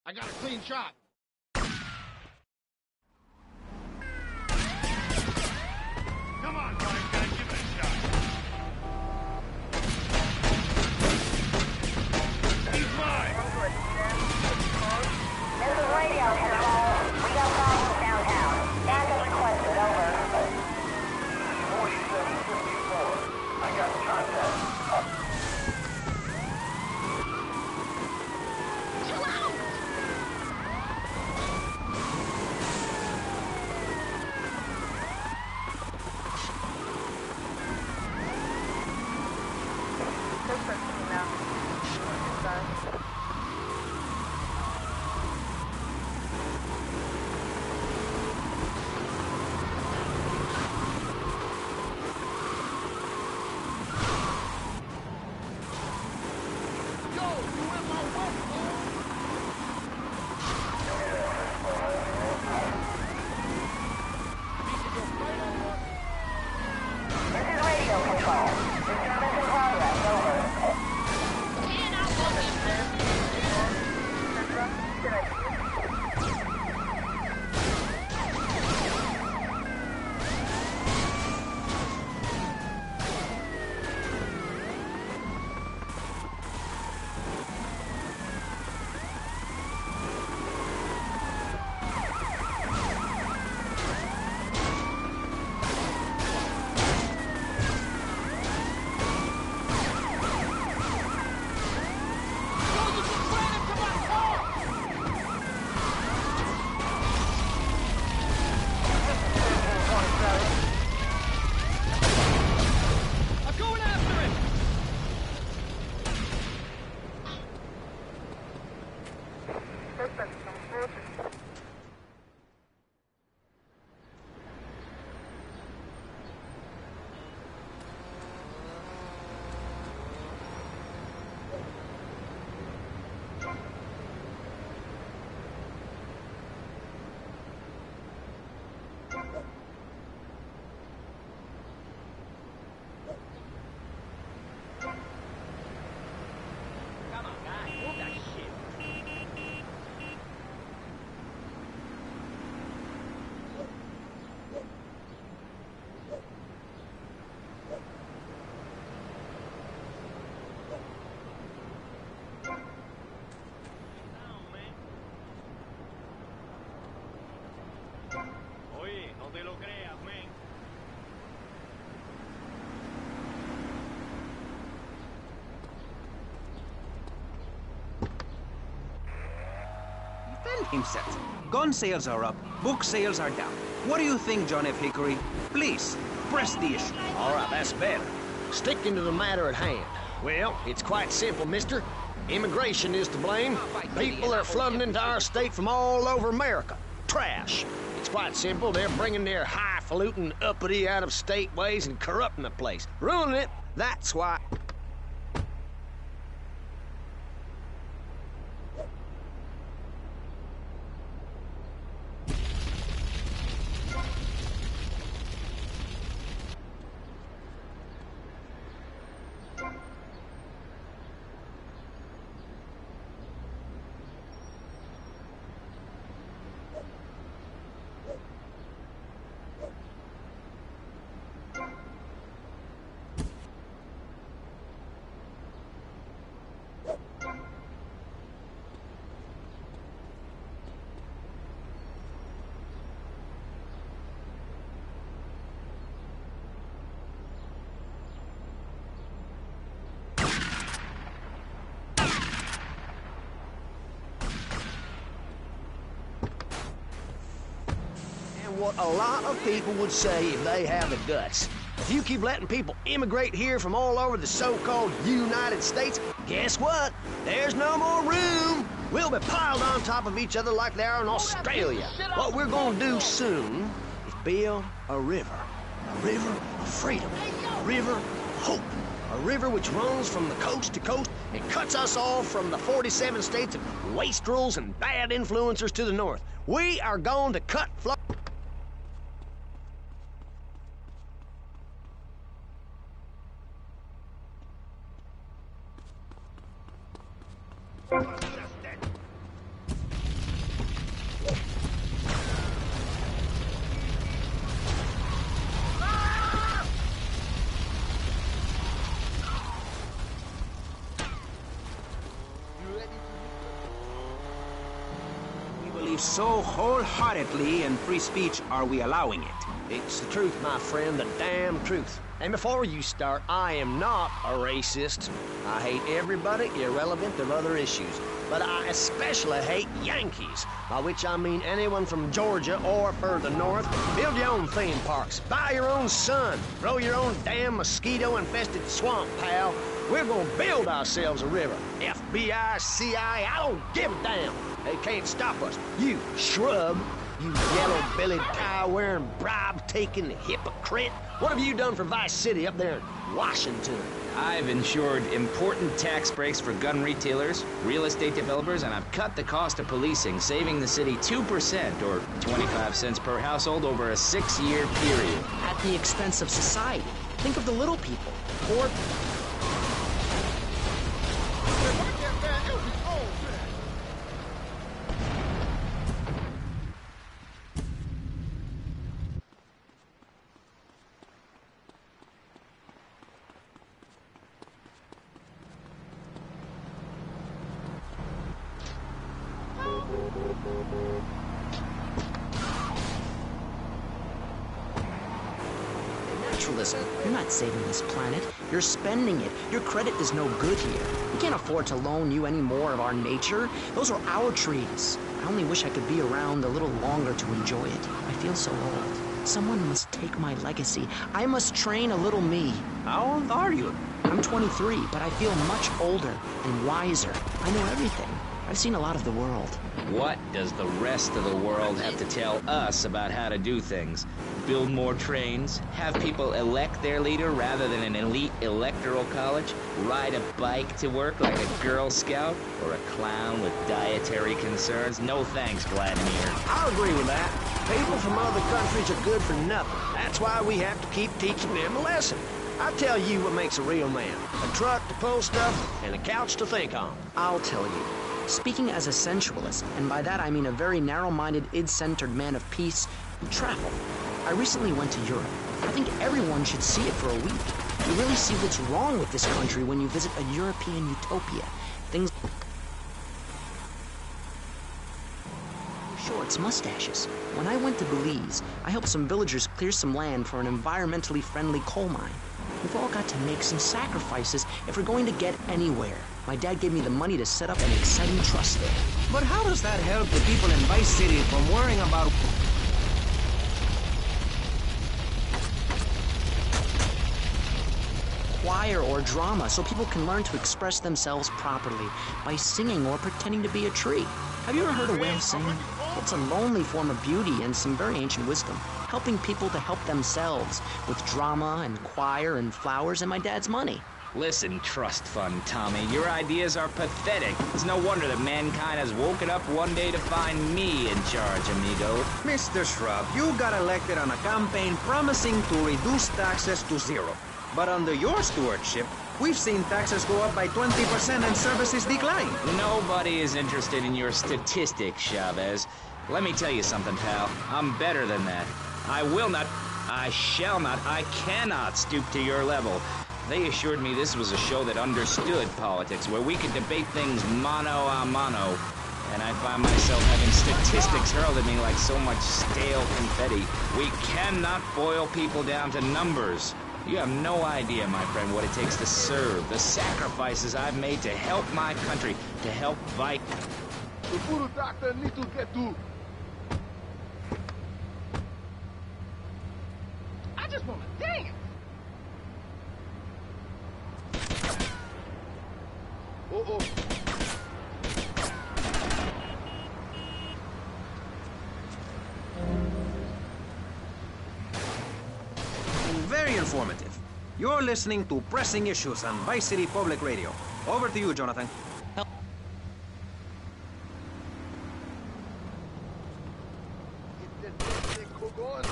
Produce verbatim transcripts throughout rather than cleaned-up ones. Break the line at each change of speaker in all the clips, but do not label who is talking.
I got a clean shot.
Come on, fine guy, give it a shot. He's mine.
This is radio control. We got problems downtown. Backup requested, over.
forty-seven fifty-four. I got contact.
Chill out! This is radio control. Disturbance in progress, over.
I'm going after him!
Come on, guys, move that shit.
Oye, no te lo creas, men.
Defend himself. Gun sales are up, book sales are down. What do you think, John F. Hickory? Please, press the issue.
All right, that's better. Sticking to the matter at hand. Well, it's quite simple, mister. Immigration is to blame. People are flooding into our state from all over America. Trash. It's quite simple. They're bringing their highfalutin, uppity, out-of-state ways and corrupting the place. Ruining it. That's why... what a lot of people would say if they have the guts. If you keep letting people immigrate here from all over the so-called United States, guess what? There's no more room. We'll be piled on top of each other like they are in Australia. What we're gonna do soon is build a river. A river of freedom. A river of hope. A river which runs from the coast to coast and cuts us off from the forty-seven states of wastrels and bad influencers to the north. We are going to cut Florida.
believe so wholeheartedly in free speech are we allowing it?
It's the truth, my friend, the damn truth. And before you start, I am not a racist. I hate everybody irrelevant of other issues. But I especially hate Yankees, by which I mean anyone from Georgia or further north. Build your own theme parks, buy your own sun, grow your own damn mosquito-infested swamp, pal. We're gonna build ourselves a river. F B I, C I A, I don't give a damn. They can't stop us. You shrub. You yellow-bellied, tie-wearing, bribe-taking hypocrite. What have you done for Vice City up there in Washington?
I've ensured important tax breaks for gun retailers, real estate developers, and I've cut the cost of policing, saving the city two percent, or twenty-five cents per household over a six-year period.
At the expense of society. Think of the little people. Poor... Naturalism. You're not saving this planet. You're spending it. Your credit is no good here. We can't afford to loan you any more of our nature. Those are our trees. I only wish I could be around a little longer to enjoy it. I feel so old. Someone must take my legacy. I must train a little me.
How old are you?
I'm twenty-three, but I feel much older and wiser. I know everything. I've seen a lot of the world.
What does the rest of the world have to tell us about how to do things? Build more trains? Have people elect their leader rather than an elite electoral college? Ride a bike to work like a Girl Scout? Or a clown with dietary concerns? No thanks, Vladimir.
I'll agree with that. People from other countries are good for nothing. That's why we have to keep teaching them a lesson. I tell you what makes a real man. A truck to pull stuff and a couch to think on.
I'll tell you. Speaking as a sensualist, and by that I mean a very narrow-minded, id-centered man of peace and travel, I recently went to Europe. I think everyone should see it for a week. You really see what's wrong with this country when you visit a European utopia. Things... Shorts, mustaches. When I went to Belize, I helped some villagers clear some land for an environmentally friendly coal mine. We've all got to make some sacrifices if we're going to get anywhere. My dad gave me the money to set up an exciting trust there.
But how does that help the people in Vice City from worrying about...
choir or drama so people can learn to express themselves properly by singing or pretending to be a tree? Have you ever heard a whale sing? It's a lonely form of beauty and some very ancient wisdom, helping people to help themselves with drama and choir and flowers and my dad's money.
Listen, trust fund Tommy, your ideas are pathetic. It's no wonder that mankind has woken up one day to find me in charge, amigo.
Mister Shrub, you got elected on a campaign promising to reduce taxes to zero. But under your stewardship, we've seen taxes go up by twenty percent and services decline.
Nobody is interested in your statistics, Chavez. Let me tell you something, pal. I'm better than that. I will not, I shall not, I cannot stoop to your level. They assured me this was a show that understood politics, where we could debate things mano a mano. And I find myself having statistics hurled at me like so much stale confetti. We cannot boil people down to numbers. You have no idea, my friend, what it takes to serve, the sacrifices I've made to help my country, to help fight.
The voodoo doctor needs to get to. I just want to dance. Oh, oh.
Very informative. You're listening to Pressing Issues on Vice City Public Radio. Over to you, Jonathan.
Get that damn thing cook on.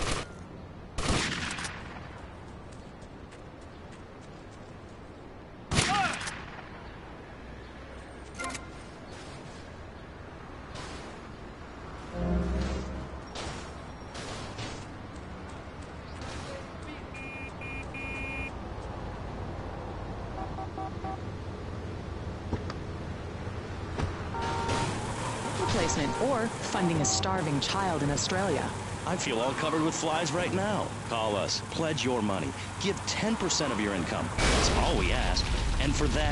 placement or funding a starving child in Australia.
I feel all covered with flies right now. Call us. Pledge your money. Give ten percent of your income. That's all we ask. And for that...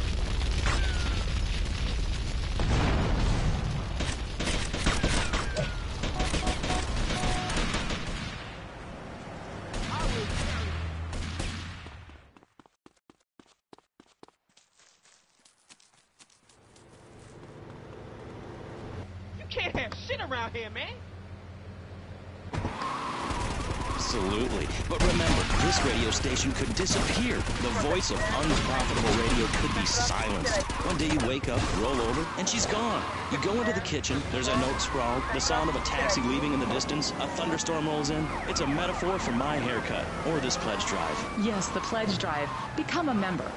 You can't have shit around here, man.
Absolutely. But remember, this radio station could disappear. The voice of unprofitable radio could be silenced. One day you wake up, roll over, and she's gone. You go into the kitchen, there's a note scrawled, the sound of a taxi leaving in the distance, a thunderstorm rolls in. It's a metaphor for my haircut, or this pledge drive.
Yes, the pledge drive. Become a member.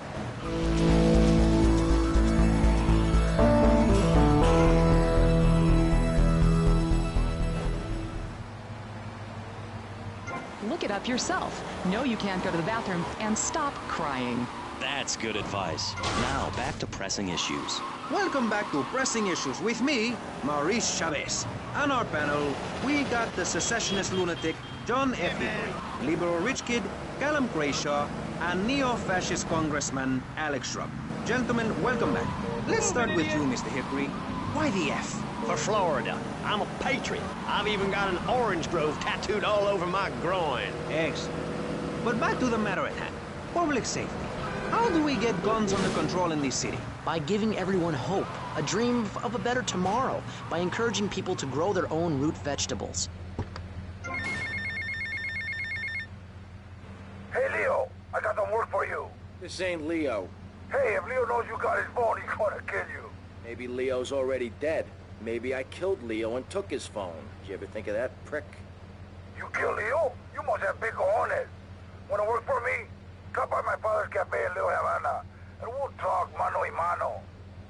Look it up yourself. Know you can't go to the bathroom and stop crying.
That's good advice. Now, back to pressing issues.
Welcome back to Pressing Issues with me, Maurice Chavez. On our panel, we got the secessionist lunatic John F. Hickory, liberal rich kid Callum Crayshaw, and neo-fascist congressman Alex Shrub. Gentlemen, welcome back. Let's start with you, Mister Hickory. Why the F?
For Florida. I'm a patriot. I've even got an orange grove tattooed all over my groin.
Excellent. But back to the matter at hand. Public safety. How do we get guns under control in this city?
By giving everyone hope, a dream of a better tomorrow, by encouraging people to grow their own root vegetables.
Hey, Leo, I got some work for you.
This ain't Leo.
Hey, if Leo knows you got his phone, he's gonna kill you.
Maybe Leo's already dead. Maybe I killed Leo and took his phone. Did you ever think of that, prick?
You killed Leo? You must have big cojones. Wanna work for me? Come by my father's cafe in Little Havana, and we'll talk mano y mano.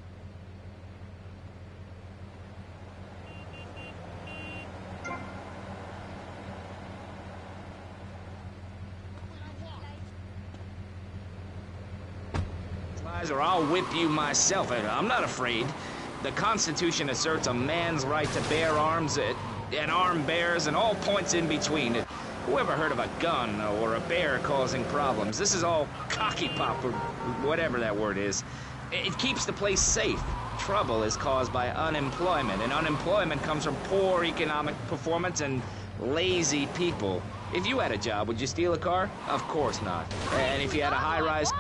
Or I'll whip you myself. I'm not afraid. The Constitution asserts a man's right to bear arms, uh, and arm bears, and all points in between. Who ever heard of a gun or a bear causing problems? This is all cocky pop, or whatever that word is. It keeps the place safe. Trouble is caused by unemployment, and unemployment comes from poor economic performance and lazy people. If you had a job, would you steal a car? Of course not. And if you had a high-rise...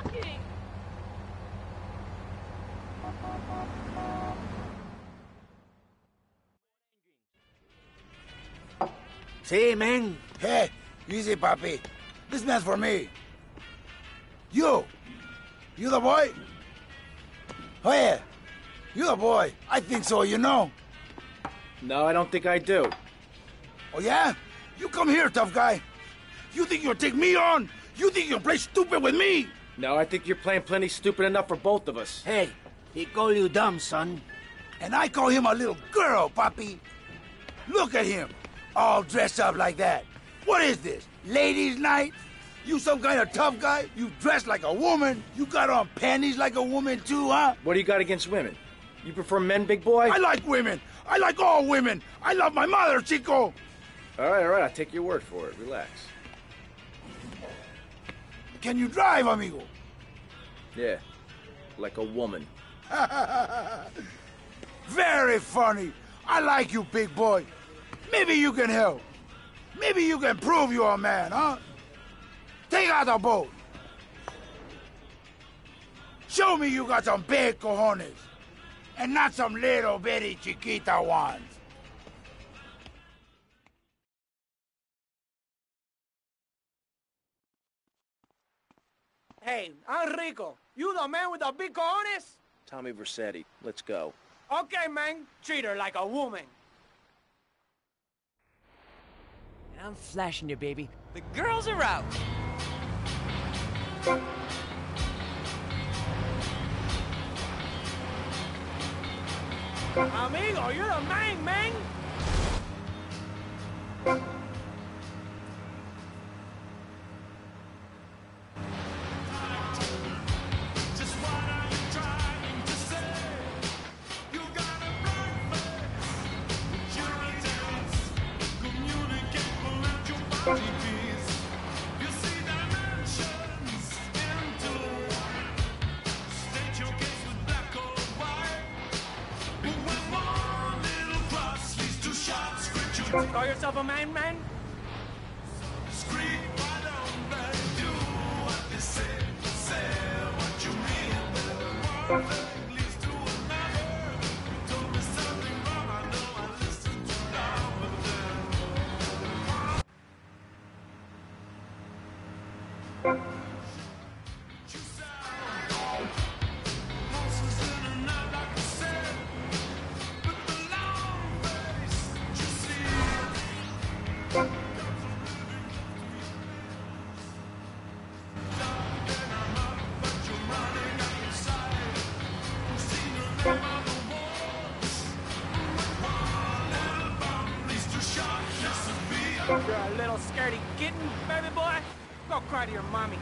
See, man? Hey, easy, papi. This man's for me. You! You the boy? Oh, yeah. You the boy. I think so, you know.
No, I don't think I do.
Oh, yeah? You come here, tough guy. You think you'll take me on? You think you'll play stupid with me?
No, I think you're playing plenty stupid enough for both of us.
Hey, he call you dumb, son.
And I call him a little girl, papi. Look at him. All dressed up like that. What is this? Ladies' night? You some kind of tough guy? You dress like a woman? You got on panties like a woman too, huh?
What do you got against women? You prefer men, big boy?
I like women. I like all women. I love my mother, Chico.
All right, all right. I'll take your word for it. Relax.
Can you drive, amigo?
Yeah, like a woman.
Very funny. I like you, big boy. Maybe you can help. Maybe you can prove you're a man, huh? Take out the boat. Show me you got some big cojones. And not some little bitty chiquita ones.
Hey, Enrico, you the man with the big cojones?
Tommy Vercetti, let's go.
Okay, man. Treat her like a woman. I'm flashing you, baby. The girls are out. Amigo, you're the man, man. Call yourself a man, man? You're a little scaredy kitten, baby boy. Go cry to your mommy.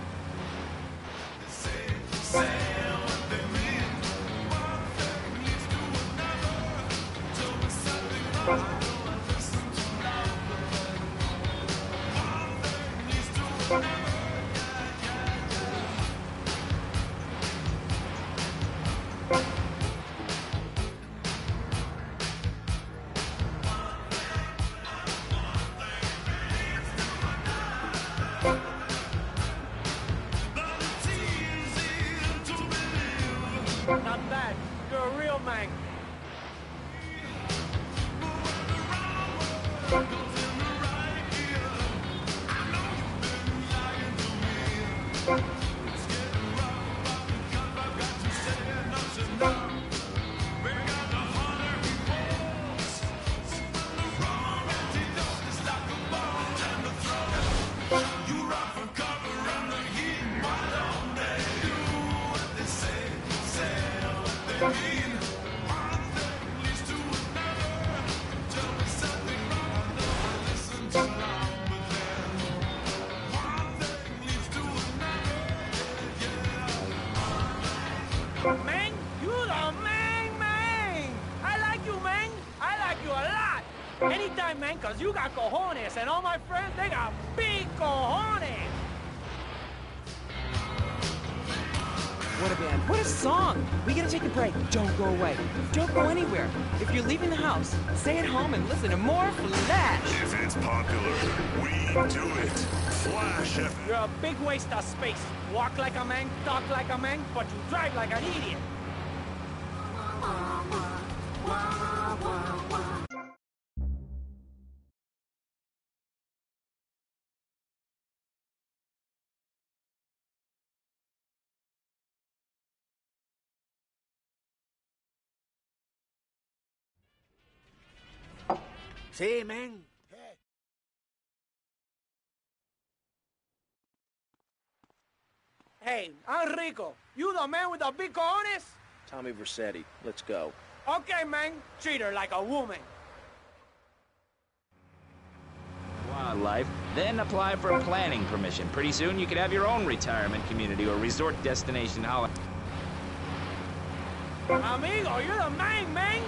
Not bad. You're a real man. Mang, you the Mang, Mang! I like you, Mang! I like you a lot! Anytime, Mang, cause you got cojones, and all my friends, they got big cojones! What a band. What a song. We gotta take a break. Don't go away. Don't go anywhere. If you're leaving the house, stay at home and listen to more Flash.
If it's popular, we do it. Flash F M.
You're a big waste of space. Walk like a man, talk like a man, but you drive like an idiot.
See, man?
Hey, Enrico, you the man with the big cojones?
Tommy Vercetti, let's go.
Okay, man. Treat her like a woman.
Wildlife, then apply for planning permission. Pretty soon you could have your own retirement community or resort destination holiday.
Amigo, you're the man, man.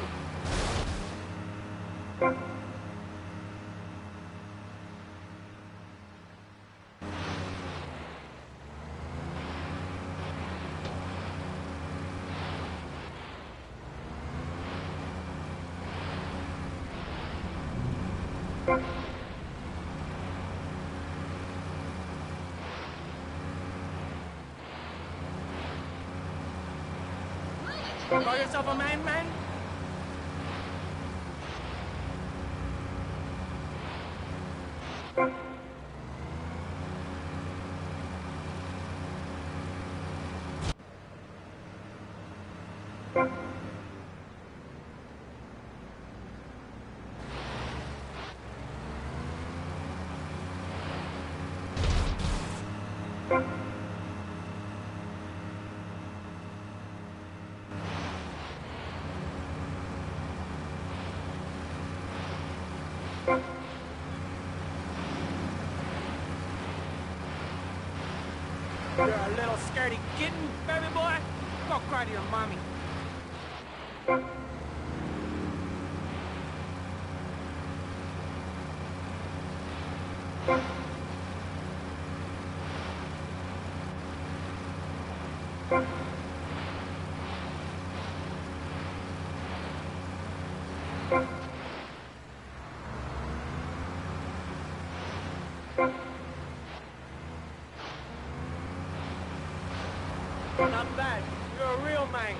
Call yourself a man, man? You're a little scaredy kitten, baby boy. Go cry to your mommy. Not bad. You're a real man.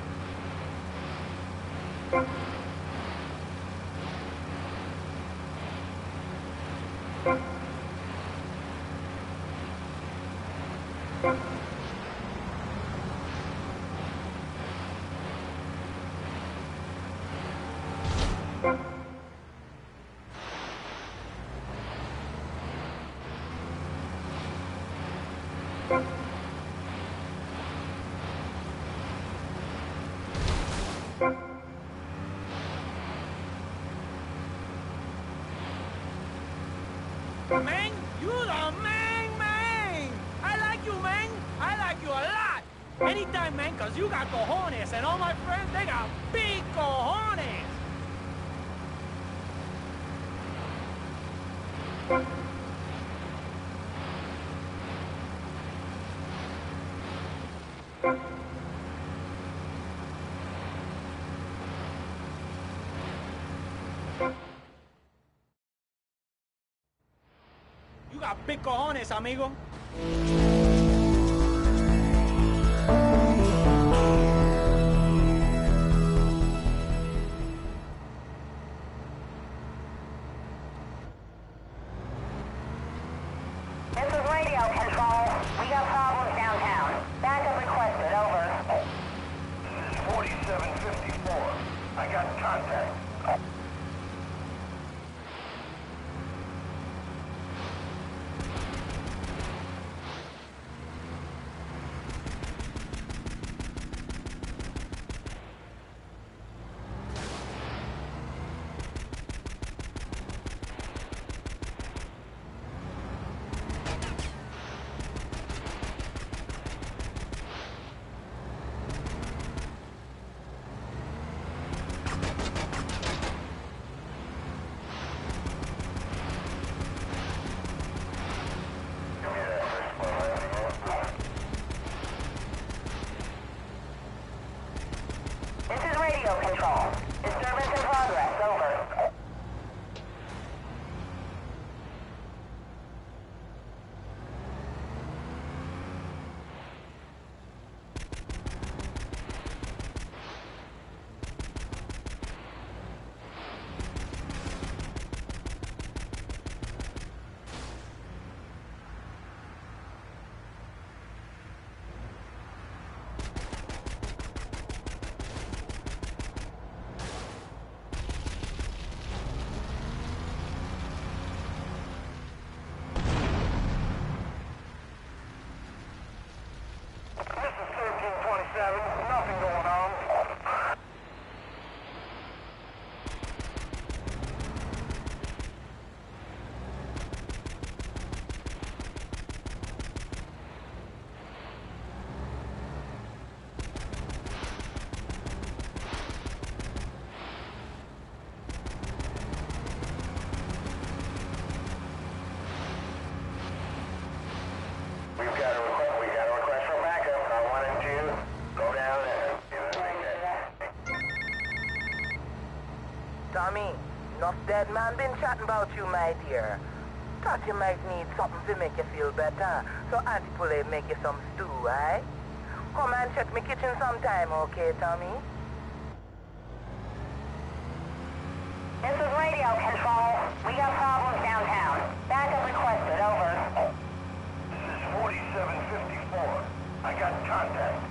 Meng, you the Meng Meng! I like you, Meng! I like you a lot! Anytime, Meng, cause you got cojones, and all my friends, they got big cojones! You got big cojones, amigo.
This is radio control. We got problems downtown. Backup requested, over.
This is forty-seven fifty-four. I got contact.
This is radio control. Disturbance in progress, over.
Nothing going on. We've got a request. We got a request for backup. I wanted to go down there.
Tommy, enough dead man been chatting about you, my dear. Thought you might need something to make you feel better. So Auntie Poulet make you some stew, eh? Come and check me kitchen sometime, okay, Tommy?
This is radio control. We got problems downtown. Backup requested, over.
This is forty-seven fifty-four. I got contact.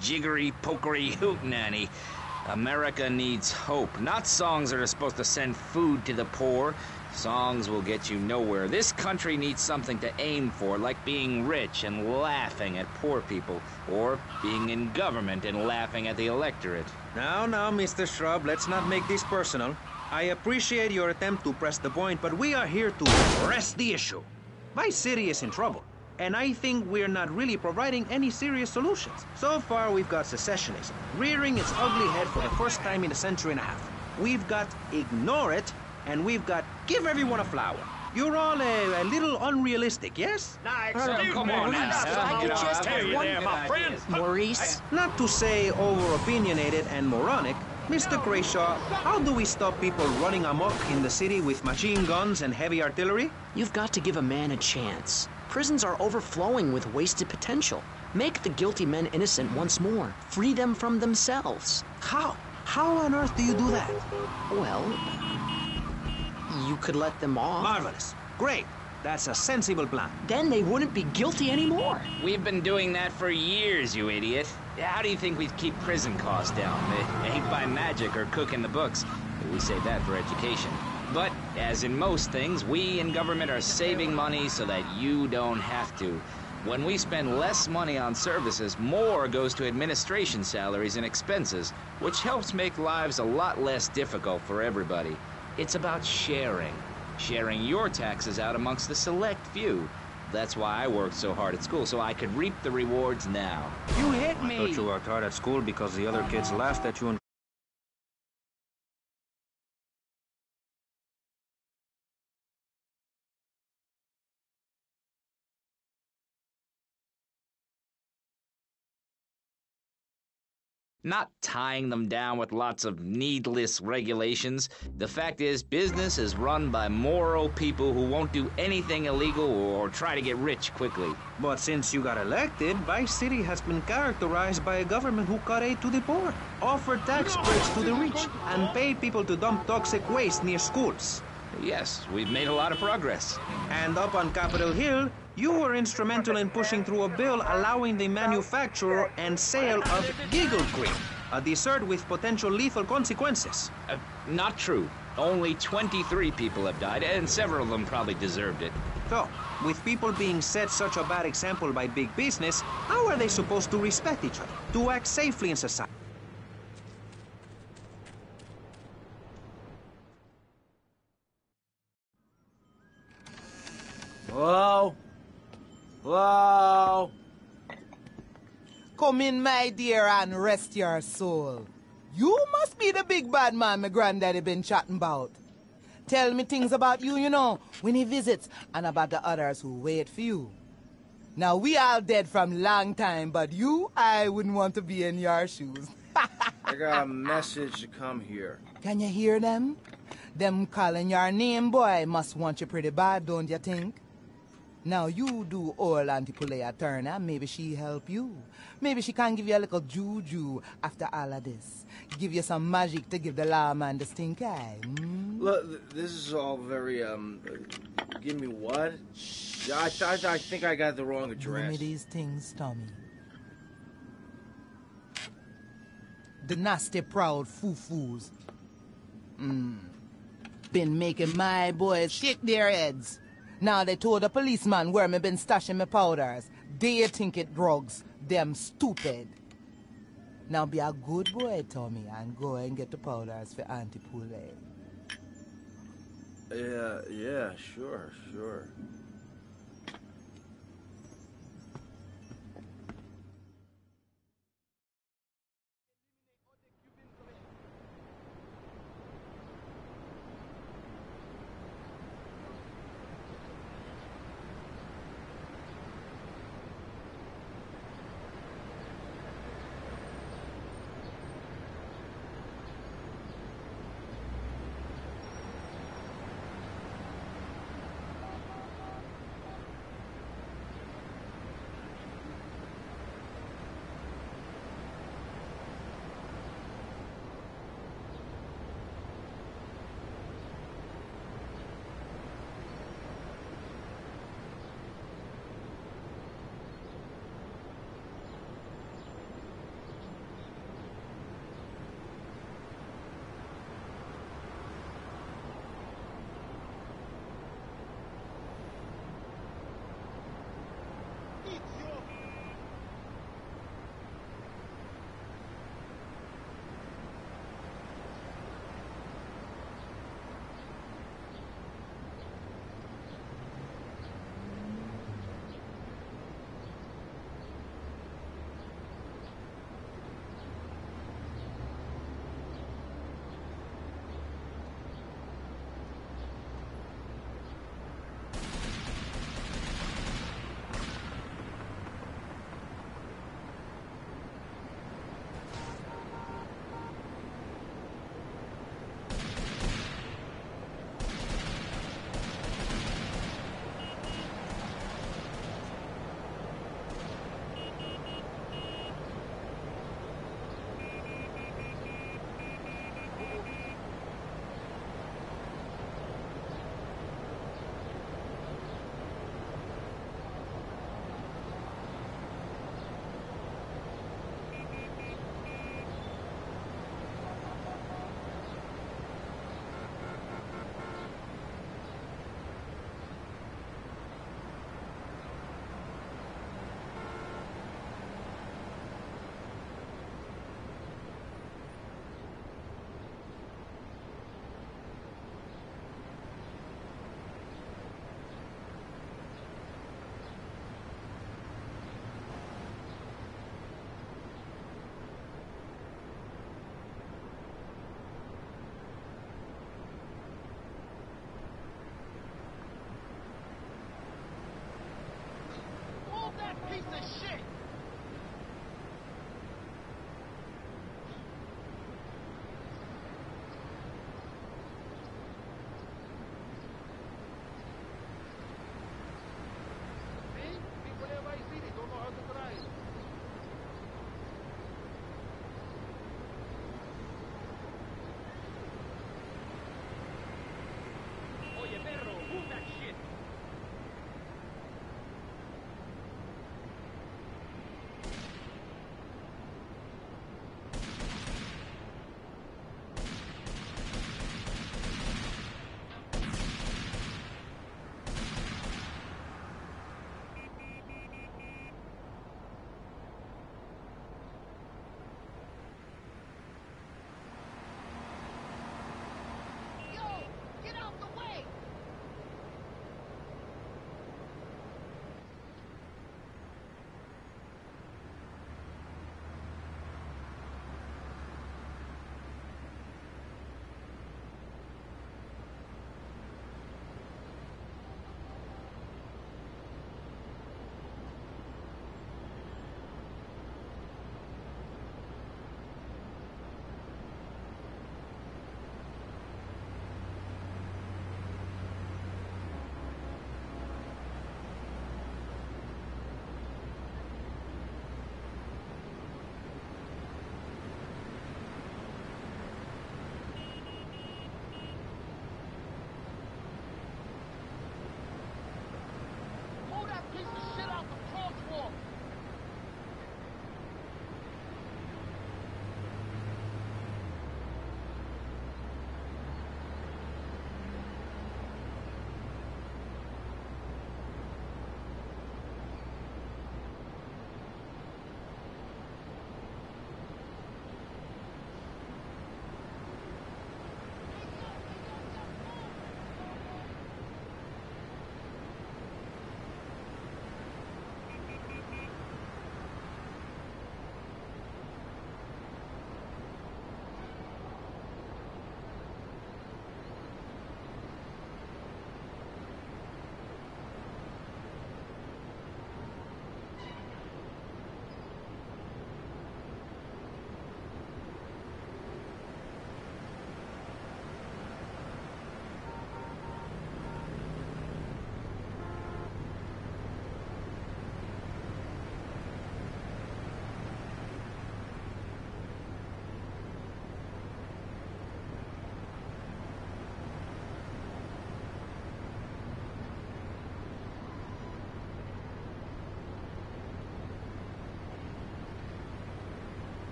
jiggery pokery hootenanny. America needs hope, not songs that are supposed to send food to the poor. Songs will get you nowhere. This country needs something to aim for, like being rich and laughing at poor people, or being in government and laughing at the electorate.
Now, now, Mister Shrub, let's not make this personal. I appreciate your attempt to press the point, but we are here to press the issue. Vice City is in trouble, and I think we're not really providing any serious solutions. So far, we've got secessionism, rearing its ugly head for the first time in a century and a half. We've got ignore it, and we've got give everyone a flower. You're all a, a little unrealistic, yes?
Nah, excuse come on now.
I could just have one
there, my friend.
Maurice?
Not to say over-opinionated and moronic, Mister Grayshaw, how do we stop people running amok in the city with machine guns and heavy artillery?
You've got to give a man a chance. Prisons are overflowing with wasted potential. Make the guilty men innocent once more. Free them from themselves.
How? How on earth do you do that?
Well, you could let them off.
Marvelous. Great. That's a sensible plan.
Then they wouldn't be guilty anymore.
We've been doing that for years, you idiot. How do you think we keep prison costs down? It ain't by magic or cooking the books. We save that for education. But, as in most things, we in government are saving money so that you don't have to. When we spend less money on services, more goes to administration salaries and expenses, which helps make lives a lot less difficult for everybody. It's about sharing. Sharing your taxes out amongst the select few. That's why I worked so hard at school, so I could reap the rewards now.
You hit me!
I thought you worked hard at school because the other kids laughed at you and...
Not tying them down with lots of needless regulations. The fact is, business is run by moral people who won't do anything illegal or try to get rich quickly.
But since you got elected, Vice City has been characterized by a government who cut aid to the poor, offered tax breaks to the rich, and paid people to dump toxic waste near schools.
Yes, we've made a lot of progress.
And up on Capitol Hill, you were instrumental in pushing through a bill allowing the manufacture and sale of Giggle Cream, a dessert with potential lethal consequences.
Uh, not true. Only twenty-three people have died, and several of them probably deserved it.
So, with people being set such a bad example by big business, how are they supposed to respect each other, to act safely in society?
Whoa. Whoa! Come in, my dear, and rest your soul. You must be the big bad man my granddaddy been chatting about. Tell me things about you, you know, when he visits, and about the others who wait for you. Now, we all dead from long time, but you, I wouldn't want to be in your shoes.
I got a message to come here.
Can you hear them? Them calling your name, boy, must want you pretty bad, don't you think? Now you do old Auntie Pulea Turner, maybe she help you. Maybe she can give you a little juju after all of this. Give you some magic to give the lawman the stink eye. Mm?
Look, this is all very, um, uh, give me what? I, I, I think I got the wrong address.
Give me these things, Tommy. The nasty proud foo-foos. Mm. Been making my boys shake their heads. Now they told the policeman where me been stashing my powders. They think it drugs. Them stupid. Now be a good boy, Tommy, and go and get the powders for Auntie Pulea.
Yeah, yeah, sure, sure.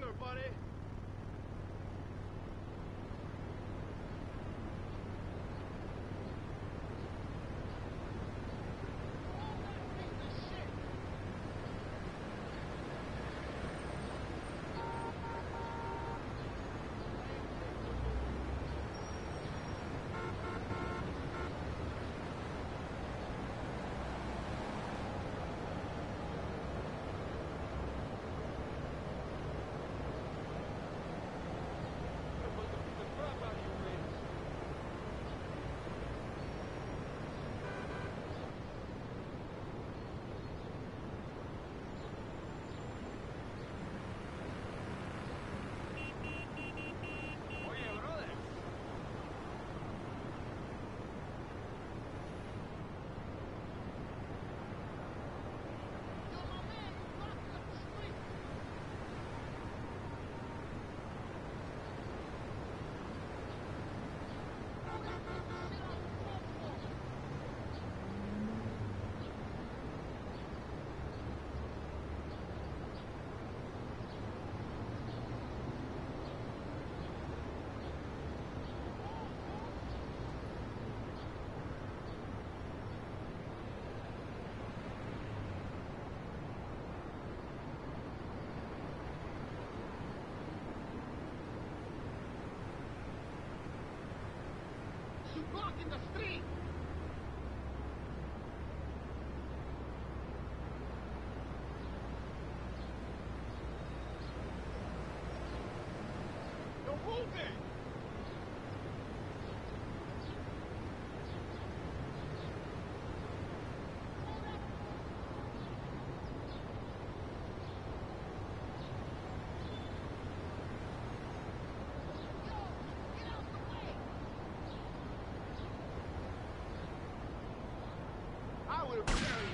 sir, buddy.
Blocking the street! You're moving! I would have buried you.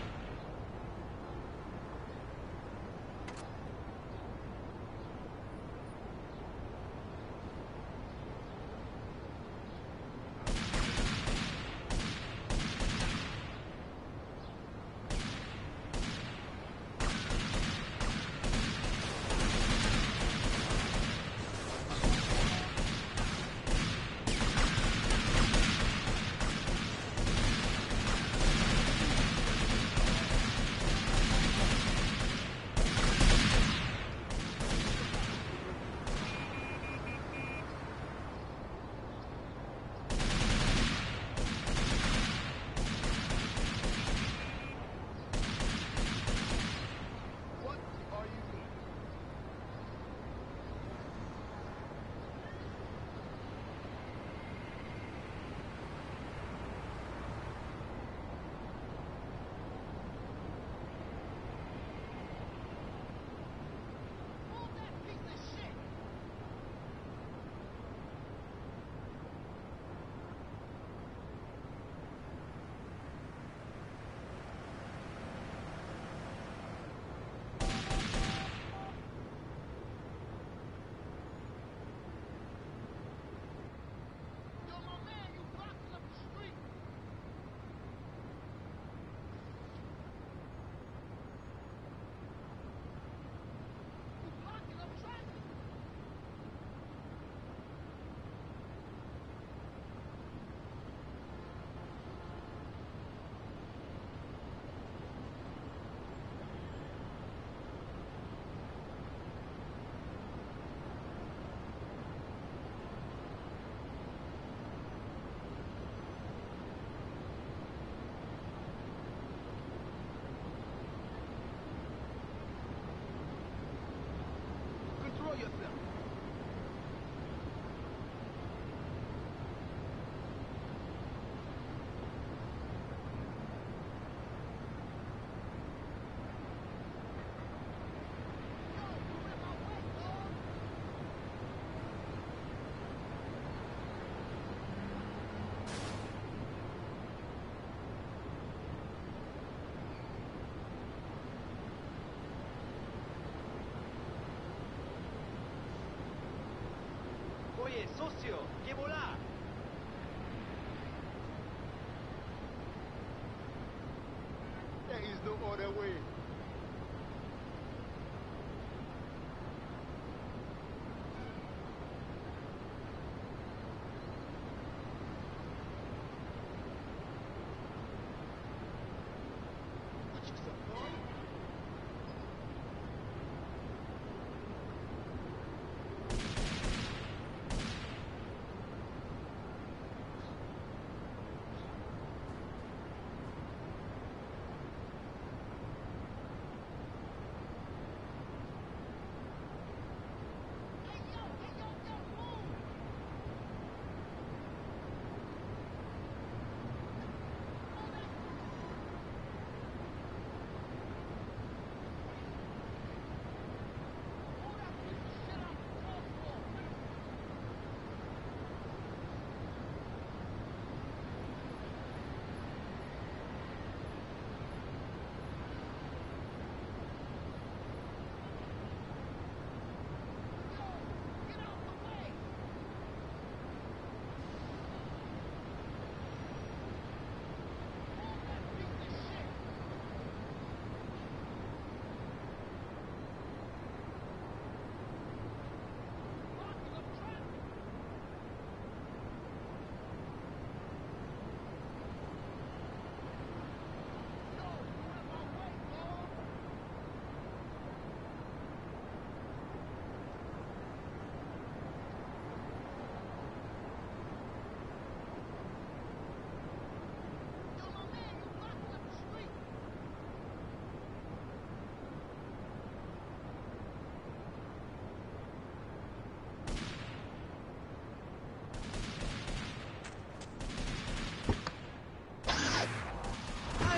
Oye, socio, ¿qué volá? There is no other way.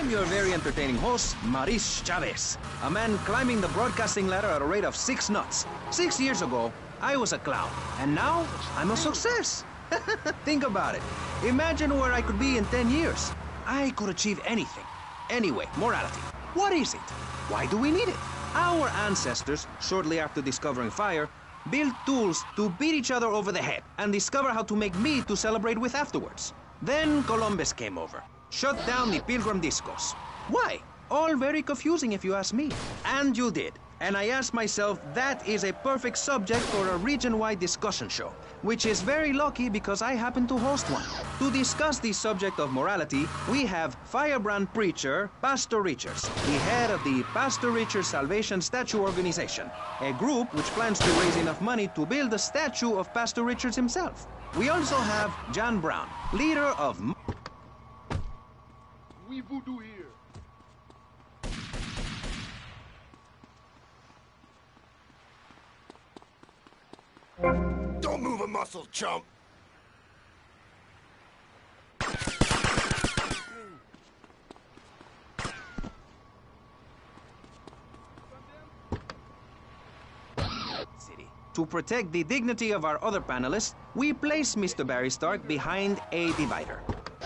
I'm your very entertaining host, Maurice Chavez, a man climbing the broadcasting ladder at a rate of six nuts. Six years ago, I was a clown, and now I'm a success. Think about it. Imagine where I could be in ten years. I could achieve anything. Anyway, morality. What is it? Why do we need it? Our ancestors, shortly after discovering fire, built tools to beat each other over the head and discover how to make meat to celebrate with afterwards. Then Columbus came over, shut down the Pilgrim Discos. Why? All very confusing if you ask me. And you did. And I asked myself, that is a perfect subject for a region-wide discussion show, which is very lucky because I happen to host one. To discuss the subject of morality, we have firebrand preacher Pastor Richards, the head of the Pastor Richards Salvation Statue Organization, a group which plans to raise enough money to build a statue of Pastor Richards himself. We also have John Brown, leader of...
We voodoo here.
Don't move a muscle, chump!
City. To protect the dignity of our other panelists, we place Mister Barry Stark behind a divider.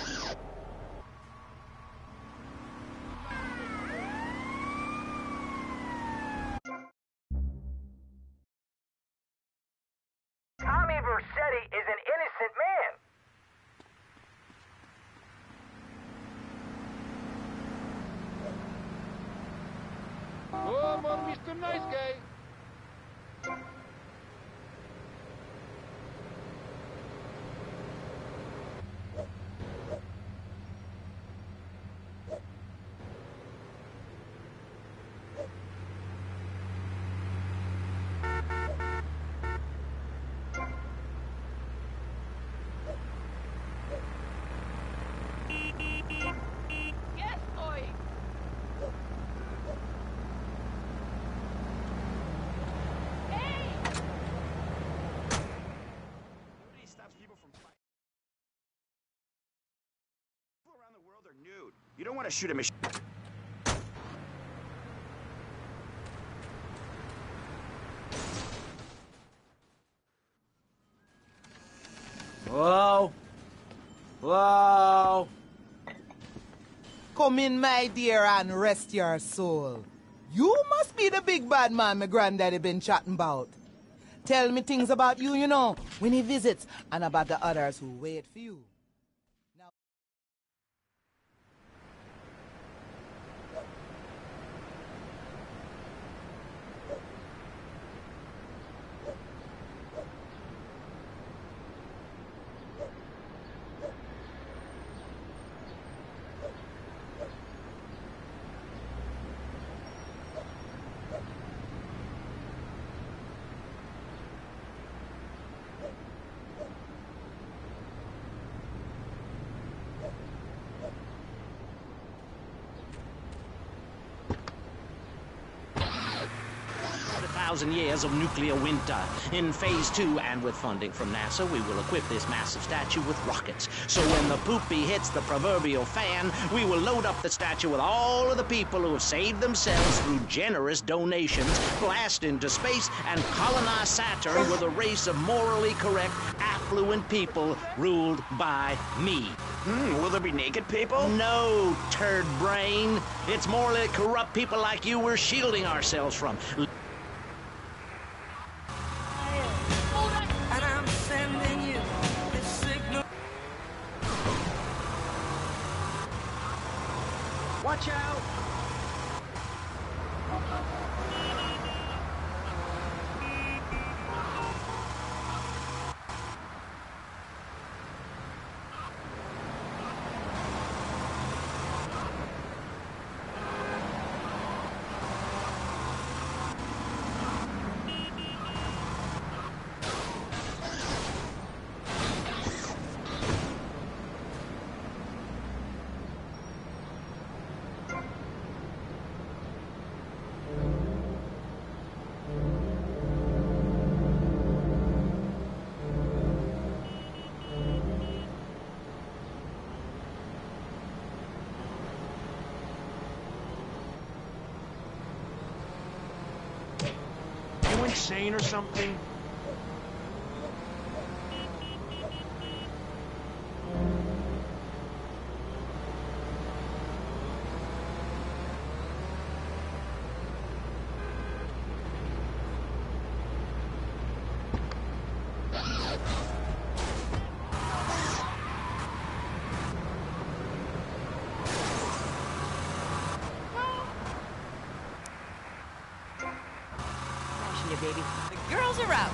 Tommy Vercetti is an innocent man.
Come on, Mister Nice Guy.
Yes, boy.
Nude. You don't want to shoot a machine.
Whoa. Whoa.
Come in, my dear, and rest your soul. You must be the big bad man my granddaddy been chatting about. Tell me things about you, you know, when he visits, and about the others who wait for you.
Thousand years of nuclear winter. In phase two, and with funding from NASA, we will equip this massive statue with rockets. So when the poopy hits the proverbial fan, we will load up the statue with all of the people who have saved themselves through generous donations, blast into space, and colonize Saturn with a race of morally correct, affluent people ruled by me.
Hmm, will there be naked people?
No, turd brain. It's morally corrupt people like you we're shielding ourselves from.
And I'm sending you this signal.
Watch out!
insane or something?
Baby. The girls are out.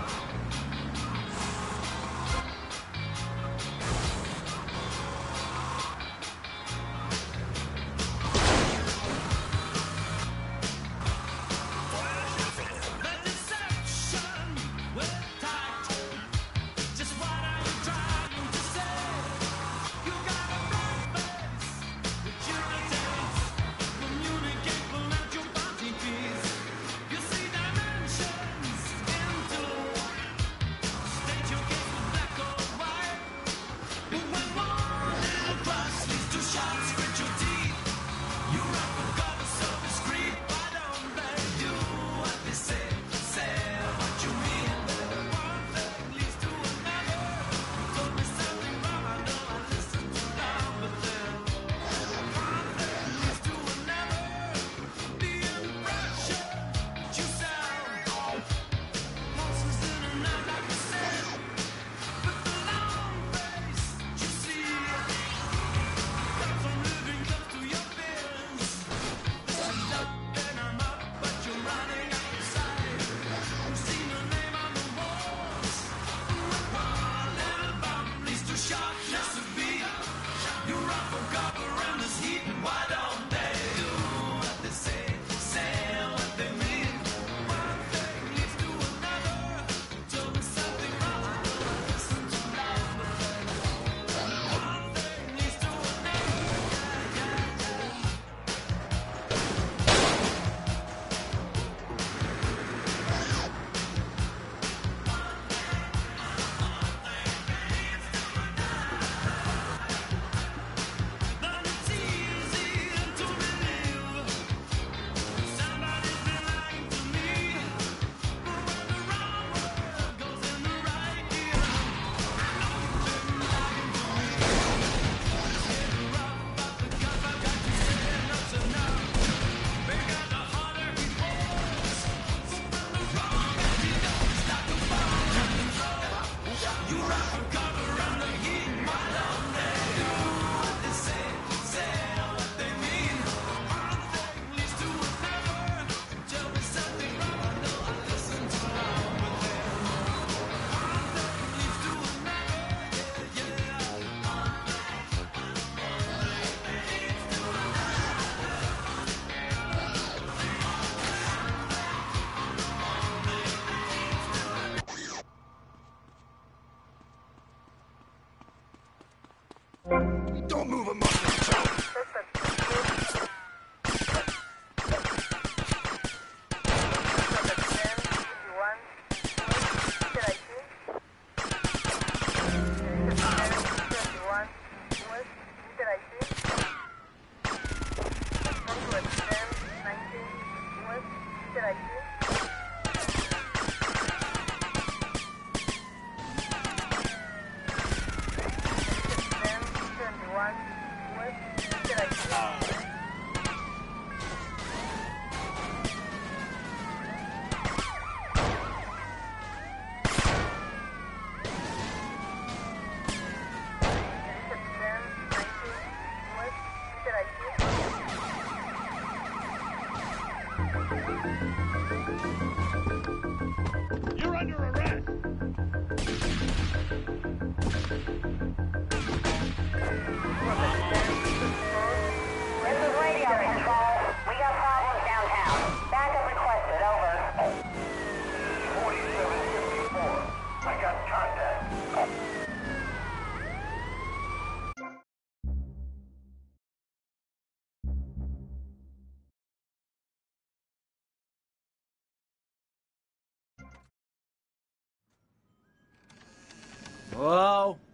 Don't move a muscle,
You're under arrest.
This is radio control. We got problems downtown. Backup requested, over.
forty-seven fifty-four. I got contact.
Hello?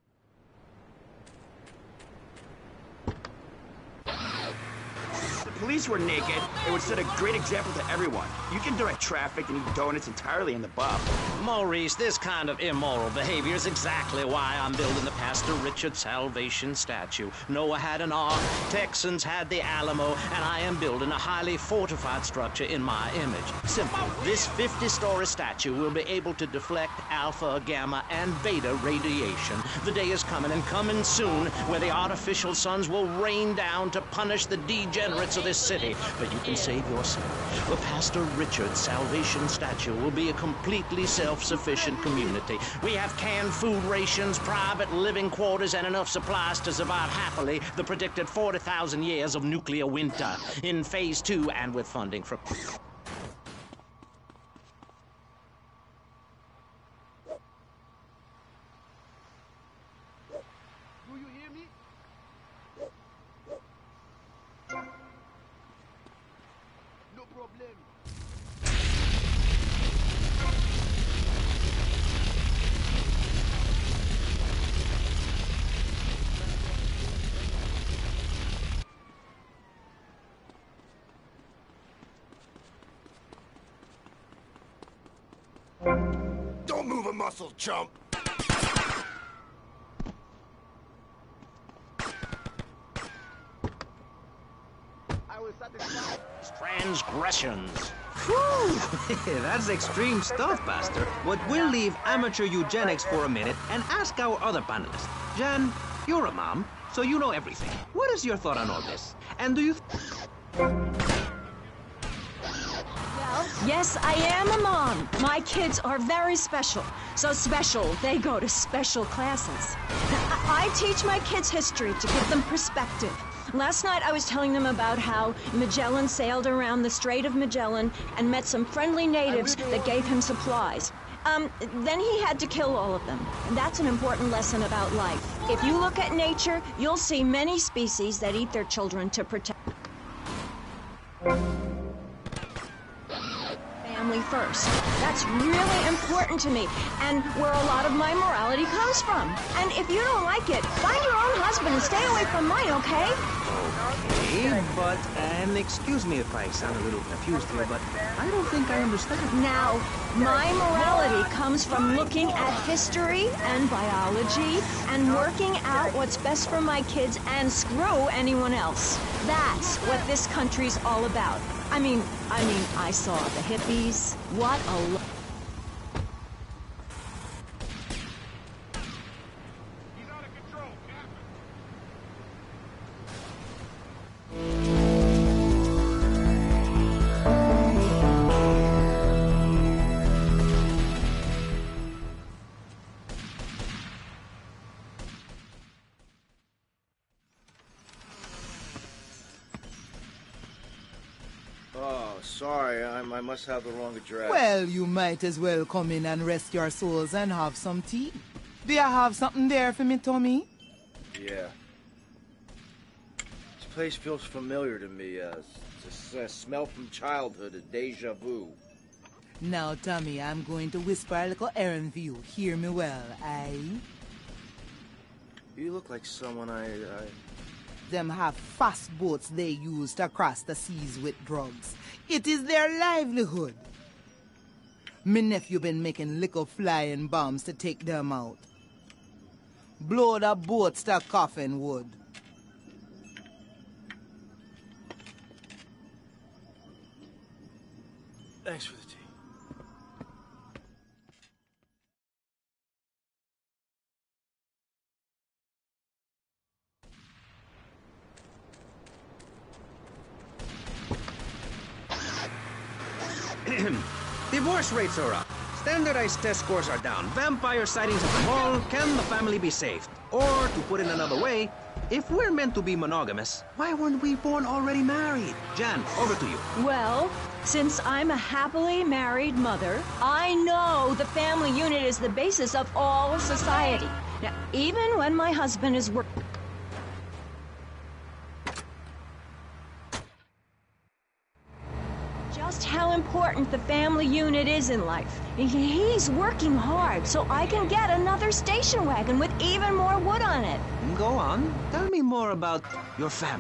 The
police were naked, it would set a great example to everyone. You can direct traffic and eat donuts entirely in the buff.
Maurice, this kind of immoral behavior is exactly why I'm building the Pastor Richard Salvation statue. Noah had an ark, Texans had the Alamo, and I am building a highly fortified structure in my image. Simple. This fifty-story statue will be able to deflect alpha, gamma, and beta radiation. The day is coming, and coming soon, where the artificial suns will rain down to punish the degenerates of this city. But you can save yourself. The Pastor Richard Salvation statue will be a completely self-sufficient community. We have canned food rations, private living quarters, and enough supplies to survive happily the predicted forty thousand years of nuclear winter. In phase two, and with funding from...
Don't move a muscle, chump!
I was satisfied.
Transgressions.
Whew! That's extreme stuff, Pastor. But we'll leave amateur eugenics for a minute and ask our other panelists. Jan, you're a mom, so you know everything. What is your thought on all this? And do you...
Yes, I am a mom. My kids are very special. So special, they go to special classes. I, I teach my kids history to give them perspective. Last night I was telling them about how Magellan sailed around the Strait of Magellan and met some friendly natives that gave him supplies. Um, then he had to kill all of them. That's an important lesson about life. If you look at nature, you'll see many species that eat their children to protect family first. That's really important to me, and where a lot of my morality comes from. And if you don't like it, find your own husband and stay away from mine, okay?
Okay, but, and excuse me if I sound a little confused here, but I don't think I understand.
Now, my morality comes from looking at history and biology and working out what's best for my kids and screw anyone else. That's what this country's all about. I mean, I mean, I saw the hippies. What a lo-
Oh, sorry, I, I must have the wrong address.
Well, you might as well come in and rest your souls and have some tea. Do you have something there for me, Tommy?
Yeah. This place feels familiar to me. Uh, it's a, a smell from childhood, a deja vu.
Now, Tommy, I'm going to whisper a little errand for you. Hear me well, aye?
You look like someone I... I...
Them have fast boats they use to cross the seas with drugs. It is their livelihood. Me nephew been making little flying bombs to take them out. Blow the boats to coffin wood.
Thanks for the tea.
Divorce rates are up. Standardized test scores are down. Vampire sightings at the mall. Can the family be saved? Or, to put it another way, if we're meant to be monogamous, why weren't we born already married? Jan, over to you.
Well, since I'm a happily married mother, I know the family unit is the basis of all society. Now, even when my husband is working... Just how important the family unit is in life. He's working hard so I can get another station wagon with even more wood on it.
Go on. Tell me more about your family.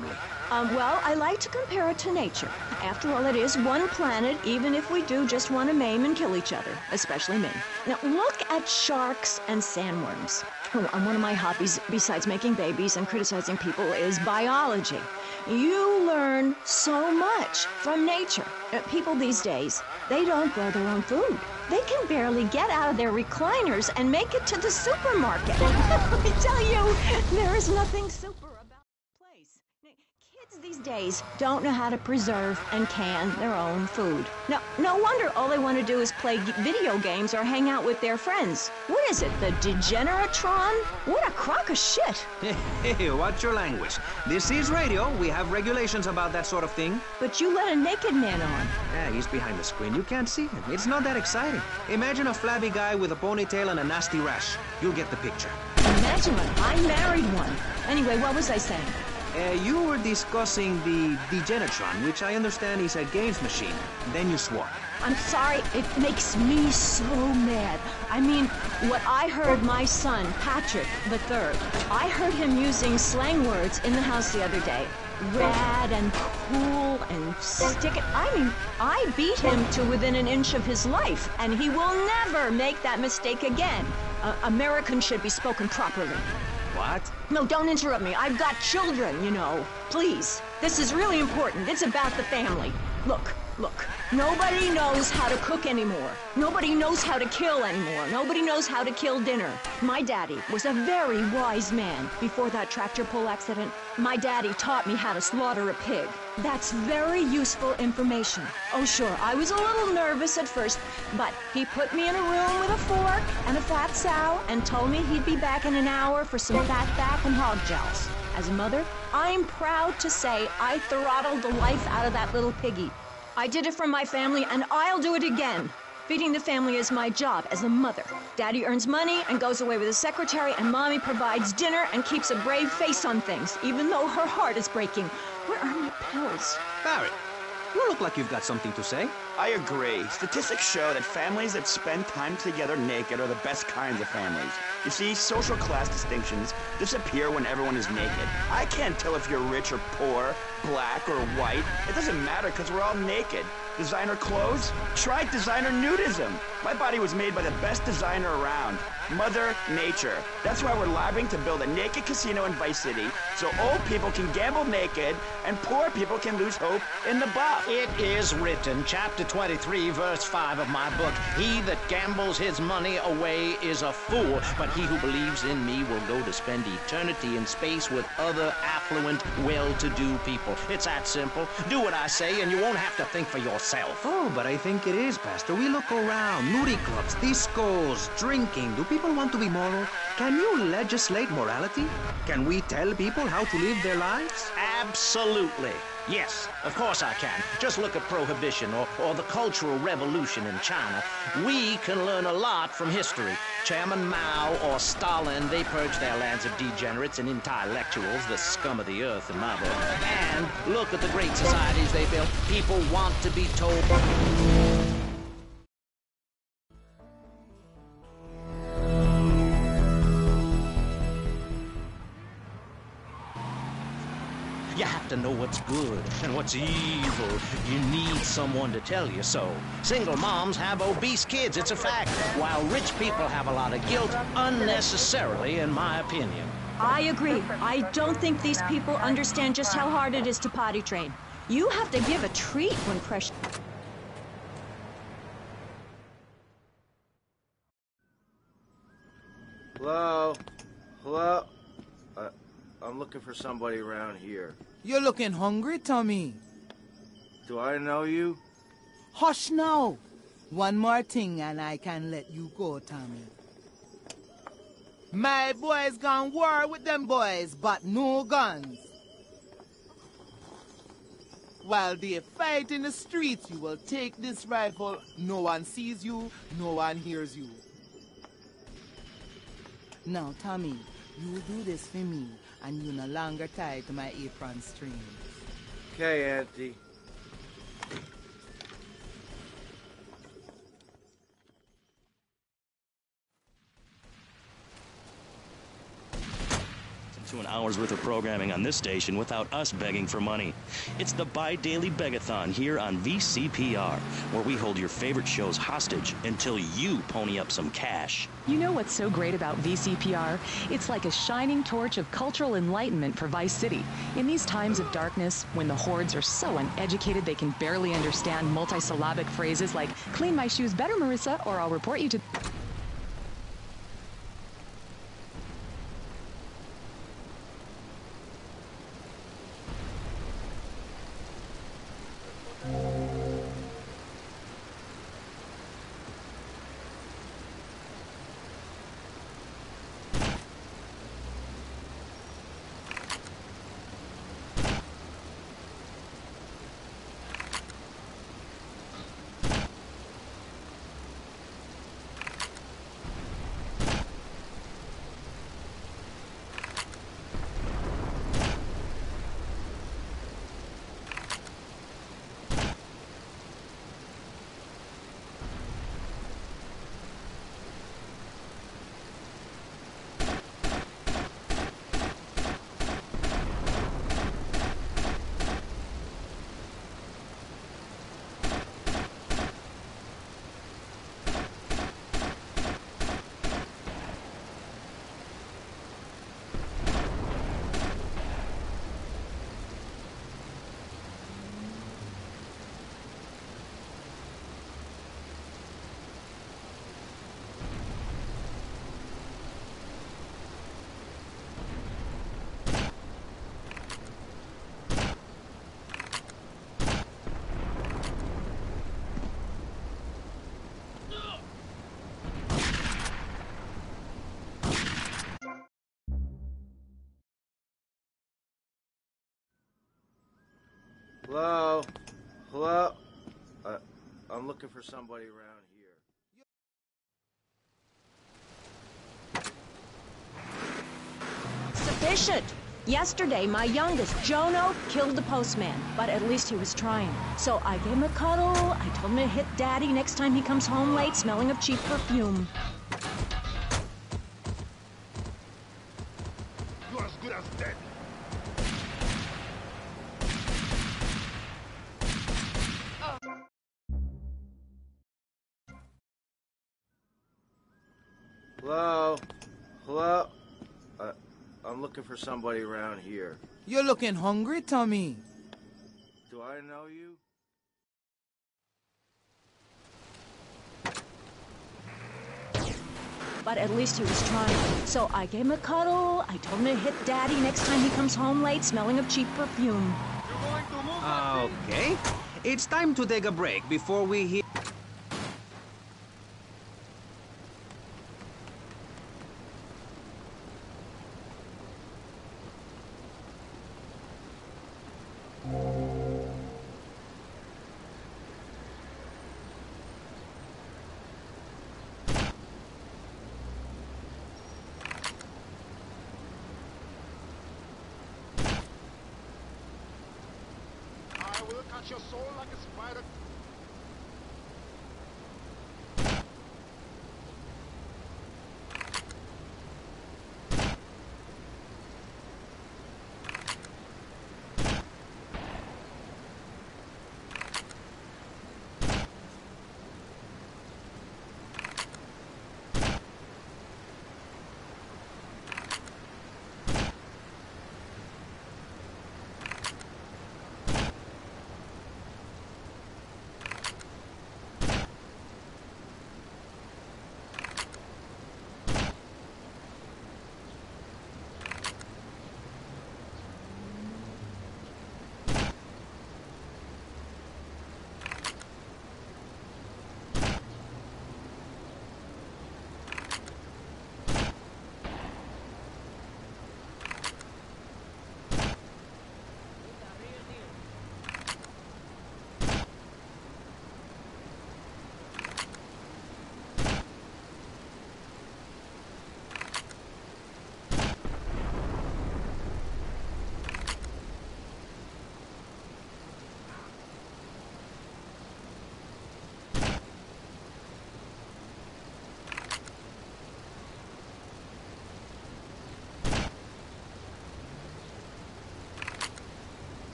Um, well, I like to compare it to nature. After all, it is one planet, even if we do just want to maim and kill each other, especially me. Now, look at sharks and sandworms. Oh, and one of my hobbies, besides making babies and criticizing people, is biology. You learn so much from nature. Uh, people these days, they don't grow their own food. They can barely get out of their recliners and make it to the supermarket. Let me tell you, there is nothing super about this place. Kids these days don't know how to preserve and can their own food. No, no wonder all they want to do is play g- video games or hang out with their friends. What is it, the Degeneratron? What a crock of shit.
Hey, watch your language. This is radio. We have regulations about that sort of thing.
But you let a naked man on.
Yeah, he's behind the screen. You can't see him. It's not that exciting. Imagine a flabby guy with a ponytail and a nasty rash. You'll get the picture.
Imagine it. I married one. Anyway, what was I saying?
Uh, you were discussing the Degenatron, which I understand is a games machine. Then you swore.
I'm sorry, it makes me so mad. I mean, what I heard my son, Patrick the third, I heard him using slang words in the house the other day. Rad and cool and stick it. I mean, I beat him to within an inch of his life, and he will never make that mistake again. Uh, American should be spoken properly.
What?
No, don't interrupt me. I've got children, you know. Please. This is really important. It's about the family. Look, look. Nobody knows how to cook anymore. Nobody knows how to kill anymore. Nobody knows how to kill dinner. My daddy was a very wise man. Before that tractor pull accident, my daddy taught me how to slaughter a pig. That's very useful information. Oh, sure, I was a little nervous at first, but he put me in a room with a fork and a fat sow and told me he'd be back in an hour for some fat back and hog jowls. As a mother, I'm proud to say I throttled the life out of that little piggy. I did it for my family, and I'll do it again. Feeding the family is my job as a mother. Daddy earns money and goes away with his secretary, and Mommy provides dinner and keeps a brave face on things, even though her heart is breaking. Where are my pills?
Barrett, you look like you've got something to say.
I agree. Statistics show that families that spend time together naked are the best kinds of families. You see, social class distinctions disappear when everyone is naked. I can't tell if you're rich or poor, black or white. It doesn't matter because we're all naked. Designer clothes? Try designer nudism. My body was made by the best designer around, Mother Nature. That's why we're lobbying to build a naked casino in Vice City so old people can gamble naked and poor people can lose hope in the buff.
It is written, chapter twenty-three, verse five of my book, "He that gambles his money away is a fool, but he who believes in me will go to spend eternity in space with other affluent, well-to-do people." It's that simple. Do what I say and you won't have to think for yourself.
Oh, but I think it is, Pastor. We look around. Nudie clubs, discos, drinking. Do people want to be moral? Can you legislate morality? Can we tell people how to live their lives?
Absolutely. Yes, of course I can. Just look at Prohibition or, or the Cultural Revolution in China. We can learn a lot from history. Chairman Mao or Stalin, they purged their lands of degenerates and intellectuals, the scum of the earth in my book. And look at the great societies they built. People want to be told... You have to know what's good and what's evil. You need someone to tell you so. Single moms have obese kids, it's a fact, while rich people have a lot of guilt, unnecessarily, in my opinion.
I agree. I don't think these people understand just how hard it is to potty train. You have to give a treat when pressure...
Hello? Hello? Uh, I'm looking for somebody around here.
You're looking hungry, Tommy.
Do I know you?
Hush now. One more thing and I can let you go, Tommy. My boys gone war with them boys, but no guns. While they fight in the streets, you will take this rifle. No one sees you, no one hears you. Now, Tommy, you do this for me, and you no longer tied to my apron string.
Okay, Auntie.
Since
to an hour's worth of programming on this station without us begging for money. It's the Bi-Daily Begathon here on V C P R, where we hold your favorite shows hostage until you pony up some cash.
You know what's so great about V C P R? It's like a shining torch of cultural enlightenment for Vice City. In these times of darkness, when the hordes are so uneducated they can barely understand multisyllabic phrases like, clean my shoes better, Marissa, or I'll report you to...
Hello? Hello? Uh, I'm looking for somebody around here.
Sufficient! Yesterday, my youngest, Jono, killed the postman, but at least he was trying. So I gave him a cuddle, I told him to hit Daddy next time he comes home late smelling of cheap perfume.
You're as good as dead.
Hello? Hello? Uh, I'm looking for somebody around here.
You're looking hungry, Tommy.
Do I know you?
But at least he was trying. So I gave him a cuddle, I told him to hit Daddy next time he comes home late smelling of cheap perfume.
Okay. It's time to take a break before we hear...
I will cut your soul like a spider.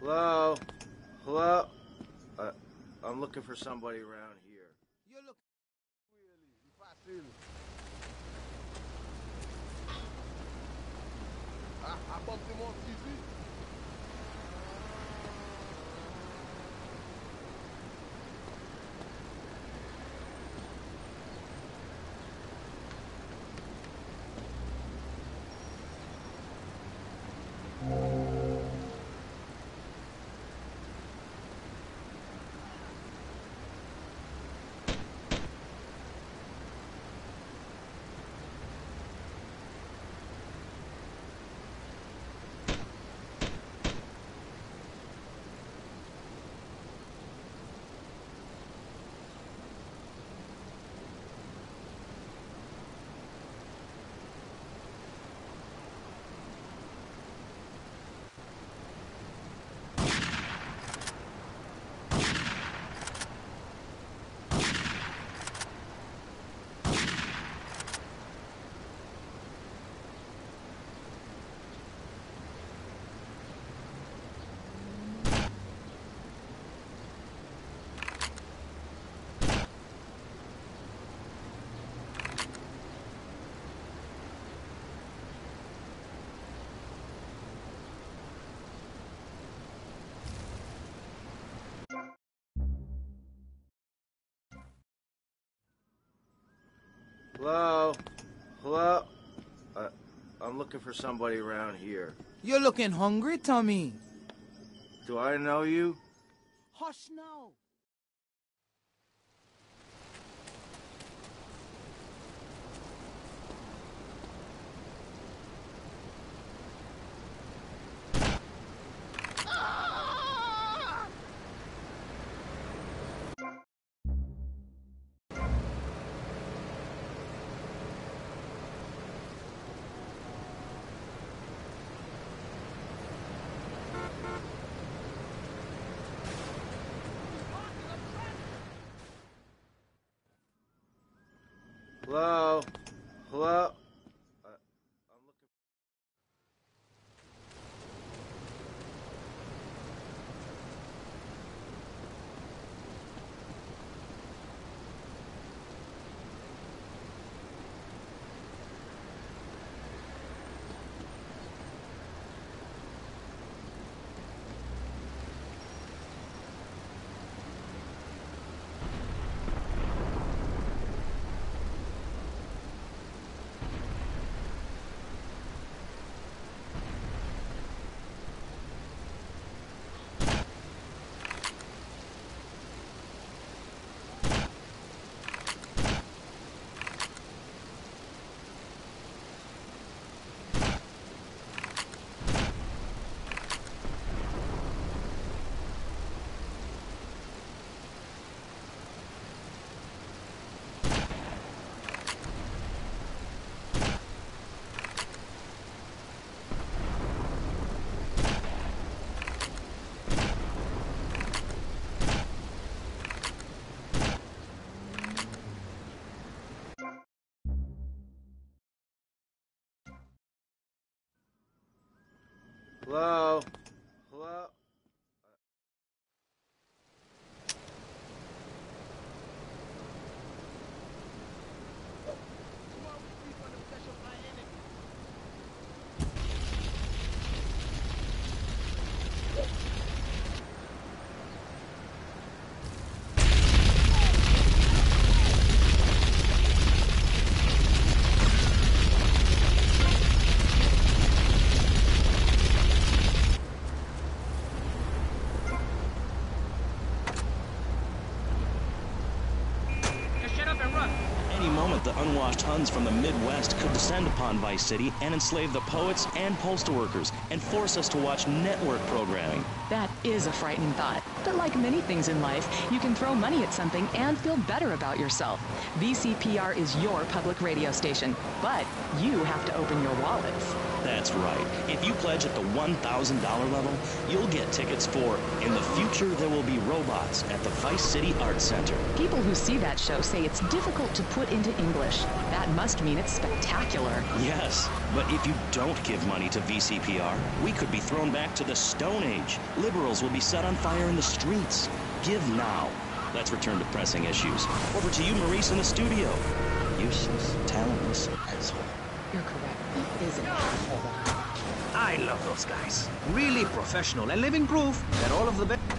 Hello? Hello? Uh, I'm looking for somebody around here.
You look
Fácil. Ah, a bomba de Monte T V.
Hello? Hello? Uh, I'm looking for somebody around here.
You're looking hungry, Tommy.
Do I know you?
Hush now.
Hello? Hello? Uh, I'm looking... Hello? Hello?
Any moment, the unwashed Huns from the Midwest could descend upon Vice City and enslave the poets and postal workers and force us to watch network programming.
That is a frightening thought. But like many things in life, you can throw money at something and feel better about yourself. V C P R is your public radio station, but you have to open your wallets.
That's That's right. If you pledge at the one thousand dollar level, you'll get tickets for In the Future There Will Be Robots at the Vice City Arts Center.
People who see that show say it's difficult to put into English. That must mean it's spectacular.
Yes, but if you don't give money to V C P R, we could be thrown back to the Stone Age. Liberals will be set on fire in the streets. Give now. Let's return to pressing issues. Over to you, Maurice, in the studio. Useless, talentless asshole.
You're correct. He is an asshole.
I love those guys. Really professional and living proof that all of the best.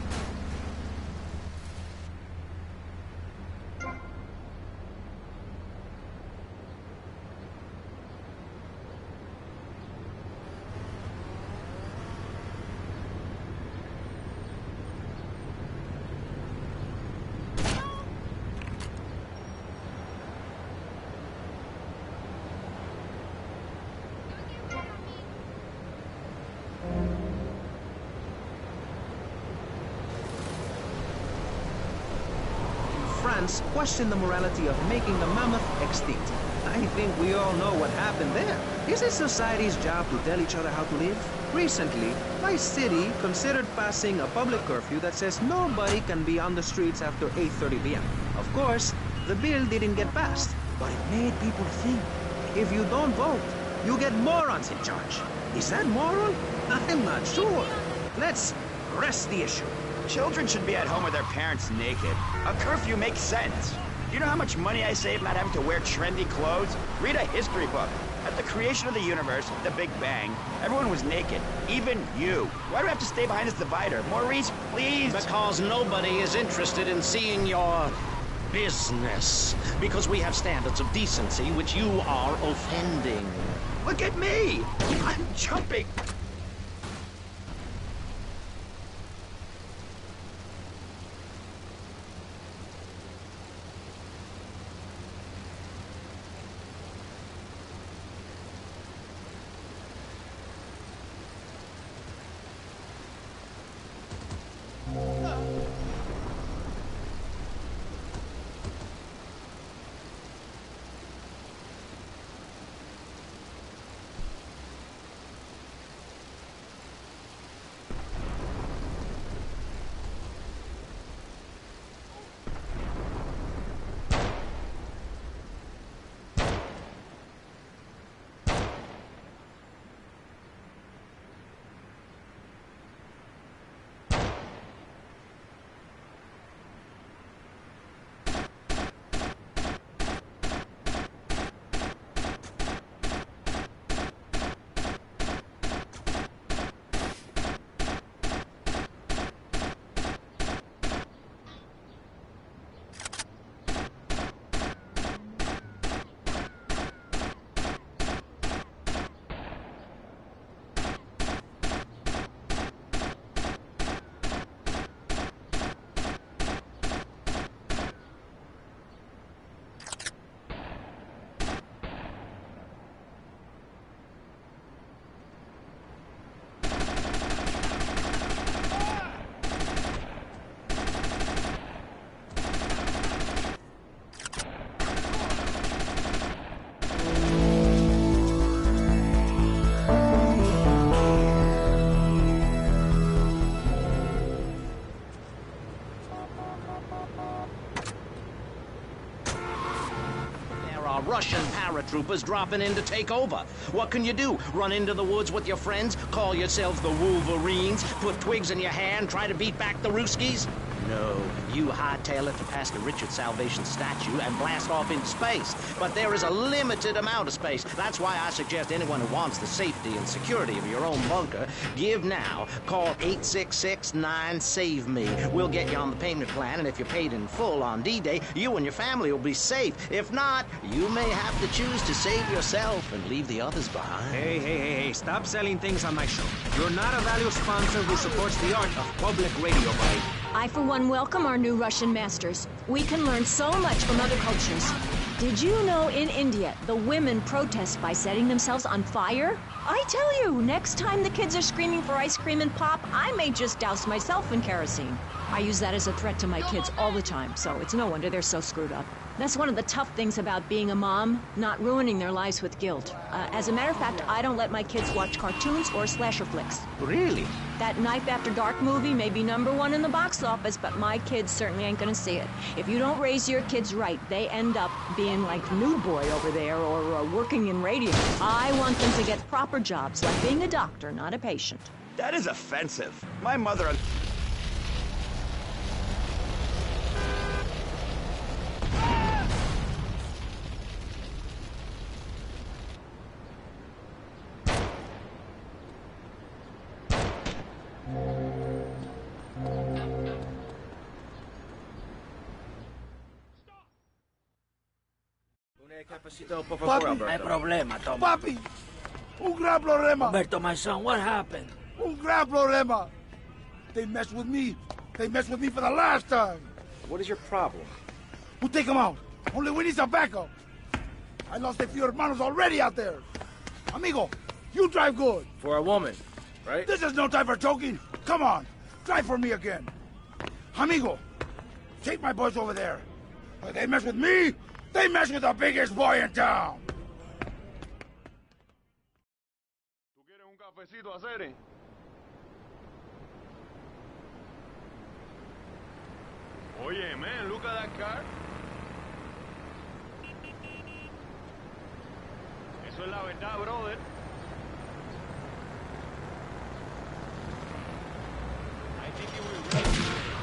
France question the morality of making the mammoth extinct. I think we all know what happened there. Is it society's job to tell each other how to live? Recently, my city considered passing a public curfew that says nobody can be on the streets after eight thirty p m Of course, the bill didn't get passed, but it made people think. If you don't vote, you get morons in charge. Is that moral? I'm not sure. Let's press the issue.
Children should be at home with their parents naked. A curfew makes sense. Do you know how much money I save not having to wear trendy clothes? Read a history book. At the creation of the universe, the Big Bang, everyone was naked. Even you. Why do I have to stay behind this divider? Maurice, please!
Because nobody is interested in seeing your business. Because we have standards of decency which you are offending.
Look at me! I'm jumping!
Russian paratroopers dropping in to take over. What can you do? Run into the woods with your friends? Call yourselves the Wolverines? Put twigs in your hair and try to beat back the Ruskies? No, you hightail it to past the Richard Salvation statue and blast off into space. But there is a limited amount of space. That's why I suggest anyone who wants the safety and security of your own bunker, give now. Call eight six six nine save me. We'll get you on the payment plan, and if you're paid in full on D-Day, you and your family will be safe. If not, you may have to choose to save yourself and leave the others behind.
Hey, hey, hey, hey, stop selling things on my show. You're not a valued sponsor who supports the art of public radio, buddy.
I, for one, welcome our new Russian masters. We can learn so much from other cultures. Did you know in India, the women protest by setting themselves on fire? I tell you, next time the kids are screaming for ice cream and pop, I may just douse myself in kerosene. I use that as a threat to my kids all the time, so it's no wonder they're so screwed up. That's one of the tough things about being a mom, not ruining their lives with guilt. Uh, as a matter of fact, I don't let my kids watch cartoons or slasher flicks.
Really?
That Knife After Dark movie may be number one in the box office, but my kids certainly ain't gonna see it. If you don't raise your kids right, they end up being like Nude Boy over there or uh, working in radio. I want them to get proper jobs, like being a doctor, not a patient.
That is offensive. My mother...
Papi,
no hay problema, Tom.
Papi, un gran problema.
Humberto, my son, what happened?
Un gran problema. They messed with me. They messed with me for the last time.
What is your problem?
We'll take them out. Only we need some backup. I lost a few hermanos already out there. Amigo, you drive good.
For a woman, right?
This is no time for joking. Come on, drive for me again. Amigo, take my boys over there. If they mess with me, they mess with the biggest boy in town.
¿Tú quieres un cafecito, Acere? Oye, man, look at that car. Eso es la verdad, brother. I think you will ready.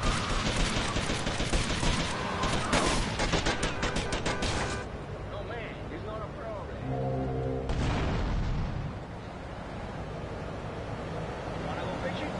No, man, it's not a problem. Wanna go fishing?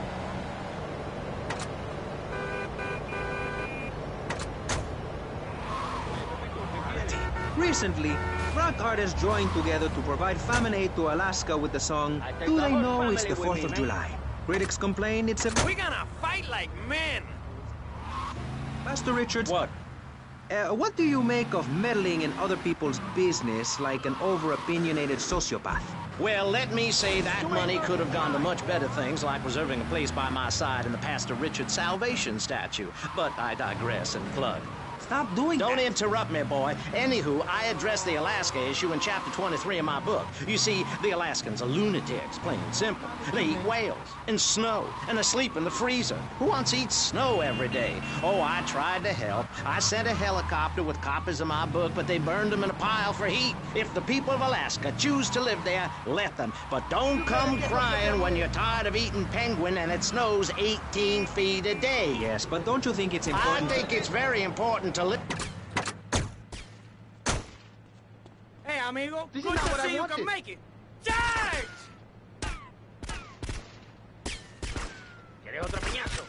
Recently, rock artists joined together to provide famine aid to Alaska with the song Do They Know It's the fourth of July? Critics complain it's a...
We're gonna fight like men!
Pastor Richards... What? Uh, what do you make of meddling in other people's business like an over-opinionated sociopath?
Well, let me say that money could have gone to much better things, like reserving a place by my side in the Pastor Richard Salvation statue. But I digress and plug.
Stop doing
Don't
that.
interrupt me, boy. Anywho, I address the Alaska issue in chapter twenty-three of my book. You see, the Alaskans are lunatics, plain and simple. They eat whales and snow and are asleep in the freezer. Who wants to eat snow every day? Oh, I tried to help. I sent a helicopter with copies of my book, but they burned them in a pile for heat. If the people of Alaska choose to live there, let them. But don't come crying when you're tired of eating penguin and it snows eighteen feet a day.
Yes, but don't you think it's important...
I think it's very important to...
Hey, amigo,
This
good
is not
to
what I
see you
wanted.
can make it. Charge!
¿Quieres otro piñazo?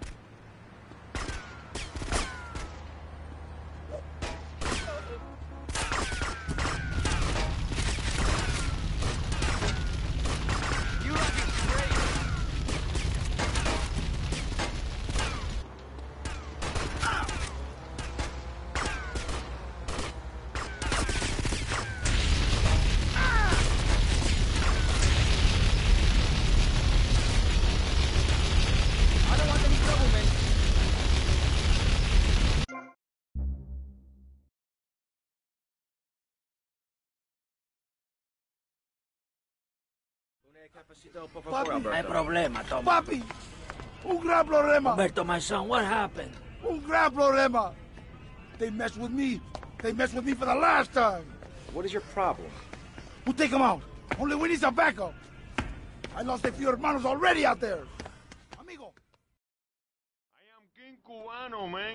You looking great. I don't want any trouble, man.
Papi,
No hay problema, Tom.
Papi, un gran problema.
Humberto, my son, what happened?
Un gran problema. They messed with me. They messed with me for the last time.
What is your problem?
We'll take them out. Only we need some backup. I lost a few hermanos already out there. Amigo.
I am King Cubano, man.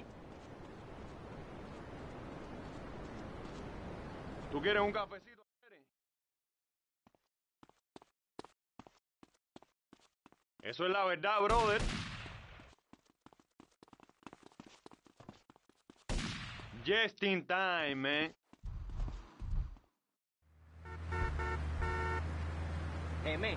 ¿Tú quieres un cafecito? Eso es la verdad, brother. Just in time, man.
Hey, man.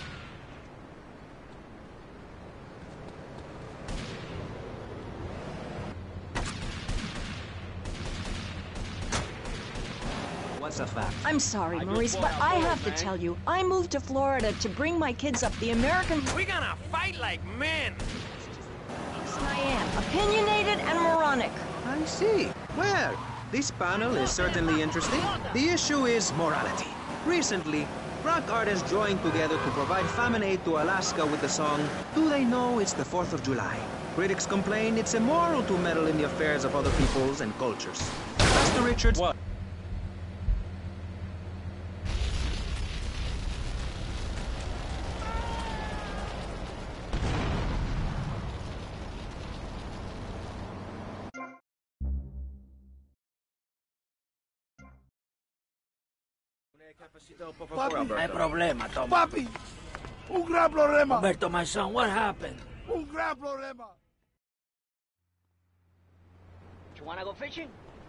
What's the fact?
I'm sorry, Maurice, but I have to tell you, I moved to Florida to bring my kids up the American...
We're gonna fight like men!
Snipe am, opinionated and moronic.
I see. Well, this panel is certainly interesting. The issue is morality. Recently, rock artists joined together to provide famine aid to Alaska with the song, Do They Know It's the fourth of July? Critics complain it's immoral to meddle in the affairs of other peoples and cultures. Pastor Richards... What?
Papi,
No hay problema, Tom.
Papi, un gran problema.
Roberto, my son, what happened?
Un gran problema.
You wanna go fishing?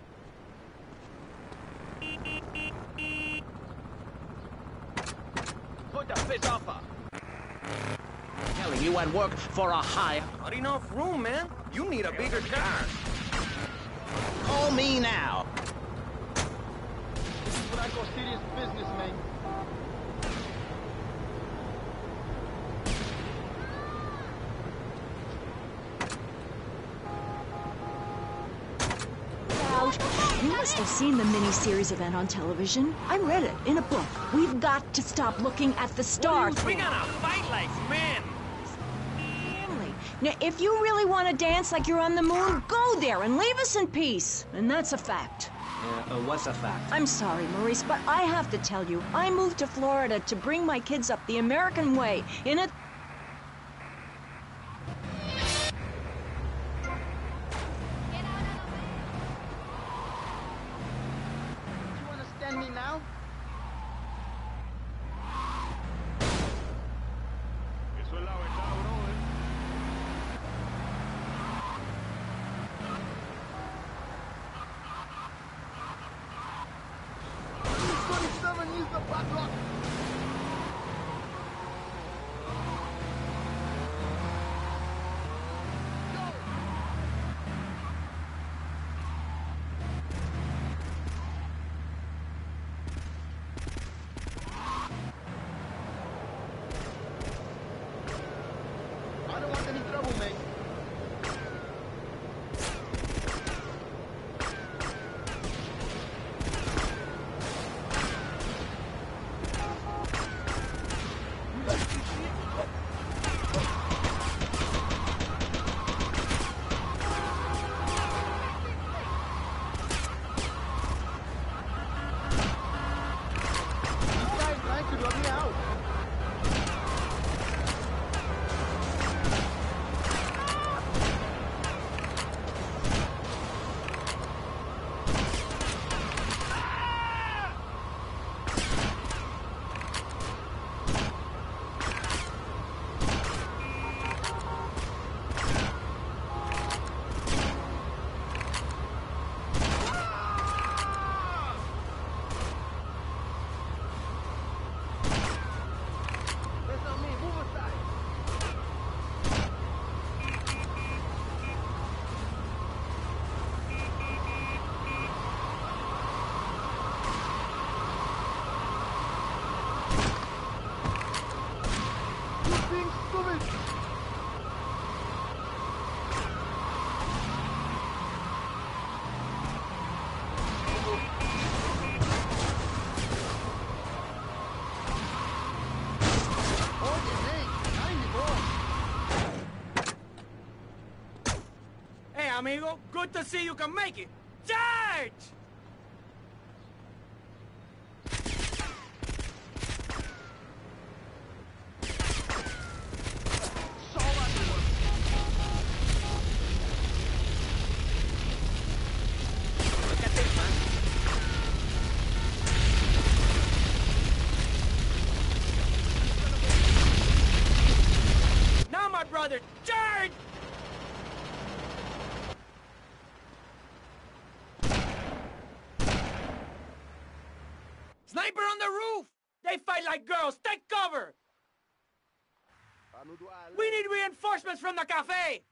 Put the fish off her.
Telling you I'd work for a hire.
Not enough room, man. You need a bigger car.
Call me now.
This is what I call serious business, man.
You must have seen the mini-series event on television. I read it in a book. We've got to stop looking at the stars.
We gotta fight like men.
Family. Now, if you really want to dance like you're on the moon, go there and leave us in peace. And that's a fact.
Uh, uh, what's a fact?
I'm sorry, Maurice, but I have to tell you, I moved to Florida to bring my kids up the American way in a...
Me now?
Eso es la verdad, brother.
twenty-seven is the padlock. I don't want any trouble, mate. This guy's trying to drop me out. That's not me. Move aside. You being stupid.
Hey, amigo, good to see you can make it. Charge!
Look at this, man.
Now, my brother, charge! Sniper on the roof! They fight like girls. Take cover! We need reinforcements from the cafe!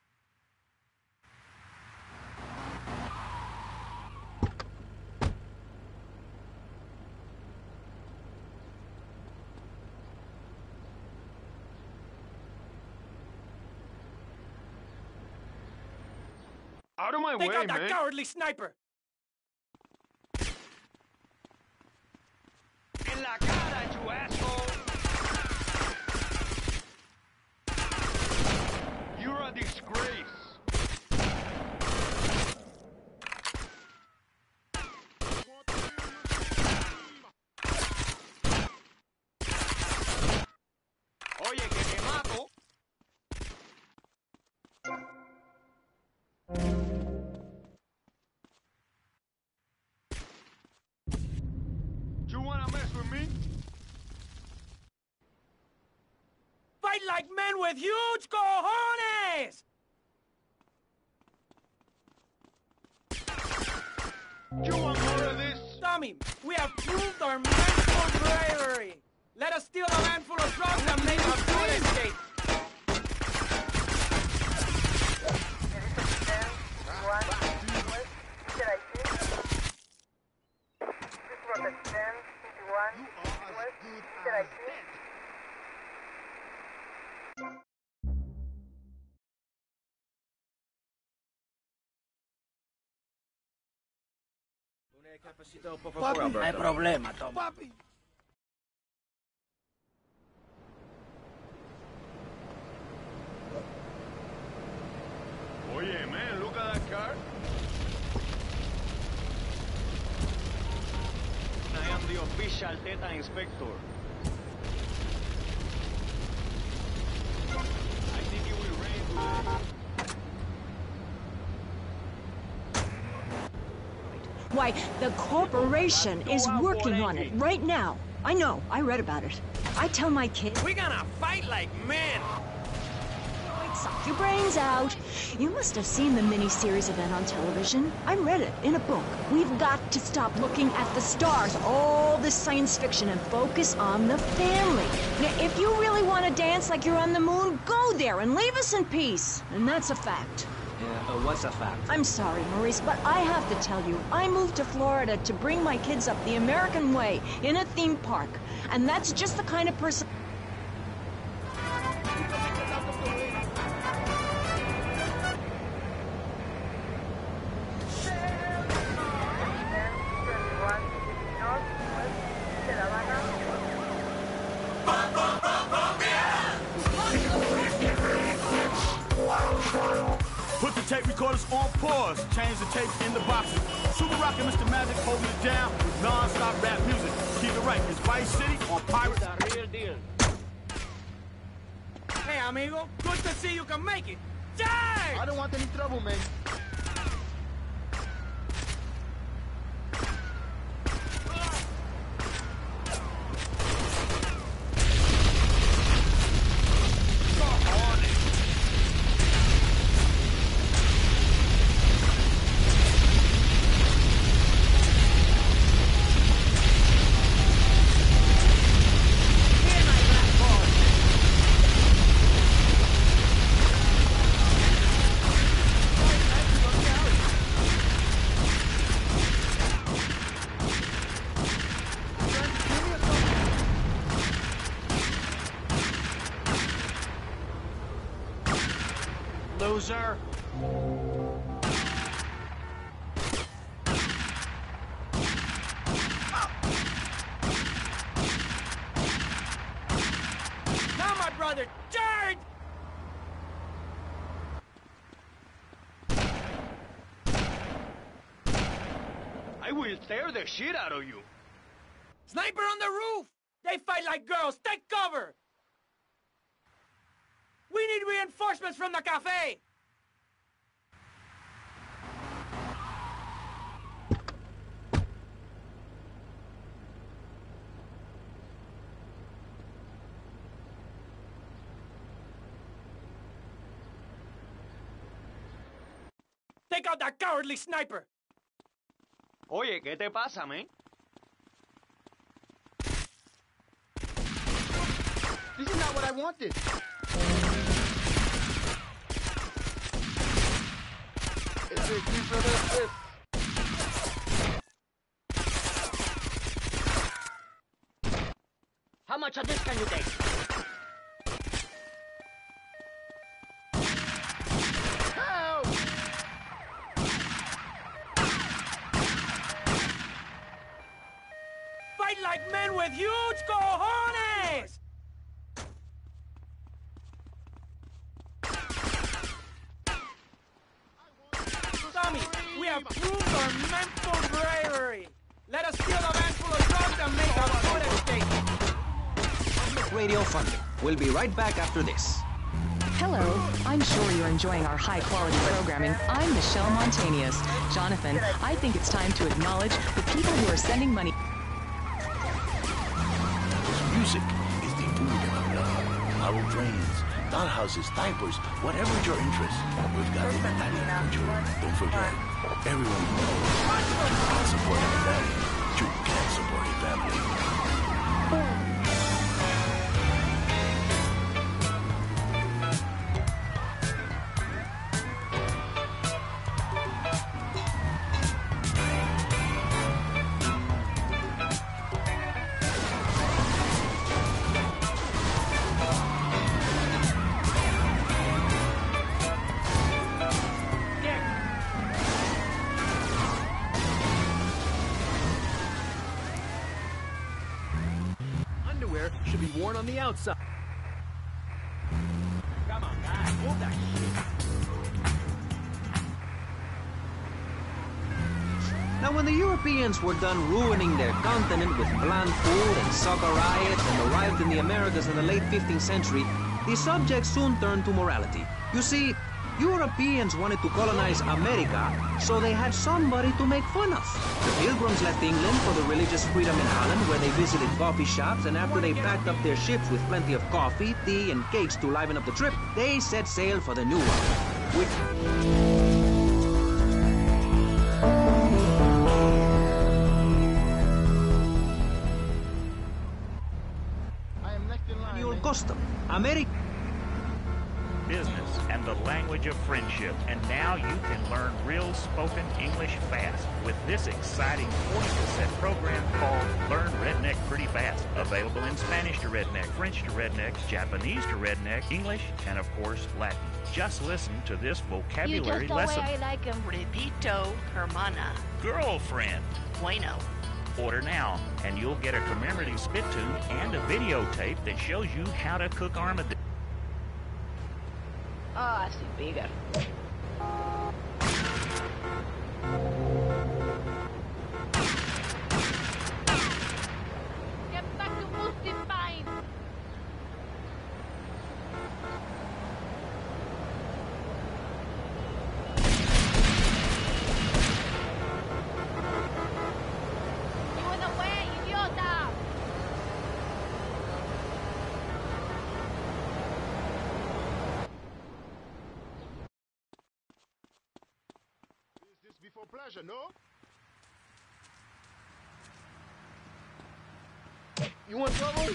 Out of my
Take
way,
out that
man.
cowardly sniper!
En la cara, you asshole! You're a disgrace. Oye, que te mato. You wanna mess with me?
Fight like men with huge cojones!
You want more of this?
Tommy, we have proved our mental bravery. Let us steal a handful of drugs and make a good escape.
Papi, no hay problema, Tom.
Papi.
Oye, man, look at that car. I am the official Theta Inspector. I think it will rain today.
Why, the corporation is working on it right now. I know, I read about it. I tell my kids...
We're gonna fight like men!
Suck your brains out. You must have seen the mini-series event on television. I read it in a book. We've got to stop looking at the stars, all this science fiction, and focus on the family. Now, if you really want to dance like you're on the moon, go there and leave us in peace. And that's a fact.
Yeah, uh, what's a fact?
I'm sorry, Maurice, but I have to tell you, I moved to Florida to bring my kids up the American way in a theme park. And that's just the kind of person...
Put the tape recorders on pause. Change the tapes in the boxes. Super Rock and Mister Magic holding it down with non-stop rap music. Keep it right. It's Vice City on Pirates.
The real deal.
Hey, amigo. Good to see you can make it. Dang!
I don't want any trouble, man.
Loser.
Now, my brother, turn!
I will tear the shit out of you.
Sniper on the roof! They fight like girls. Take cover! We need reinforcements from the cafe! Take out that cowardly sniper!
Oye, ¿qué te pasa, man?
This is not what I wanted. It's a three for the fifth.
How much of this can you take?
Help!
have proved our mental bravery. Let us steal a van full of drugs and make a good escape.
Public radio funding. We'll be right back after this.
Hello. I'm sure you're enjoying our high-quality programming. I'm Michelle Montanius. Jonathan, I think it's time to acknowledge the people who are sending money.
Music is the food of love. Model trains, dollhouses, diapers, whatever's your interest. We've got it at Daddy. Don't forget, everyone knows you can't support a daddy. You can't support a family.
Should be worn on the outside. Come on, guys, hold that shit. Now, when the Europeans were done ruining their continent with bland food and sugar riots and arrived in the Americas in the late fifteenth century, the subject soon turned to morality. You see, Europeans wanted to colonize America, so they had somebody to make fun of. The Pilgrims left England for the religious freedom in Holland, where they visited coffee shops, and after they packed up their ships with plenty of coffee, tea, and cakes to liven up the trip, they set sail for the New World. Which... custom. America.
Business and the language of friendship, and now you can learn real spoken English fast with this exciting forty cassette program called Learn Redneck Pretty Fast, available in Spanish to redneck, French to redneck, Japanese to redneck, English, and of course Latin. Just listen to this vocabulary
you just
lesson.
The way I like 'em. Repito, hermana.
Girlfriend.
Bueno.
Order now, and you'll get a commemorative spit tune and a videotape that shows you how to cook armadillo.
Ah, sí, bigger. Get back to Boosting Pine. You in the way, idiota!
Before pleasure, no? You want trouble?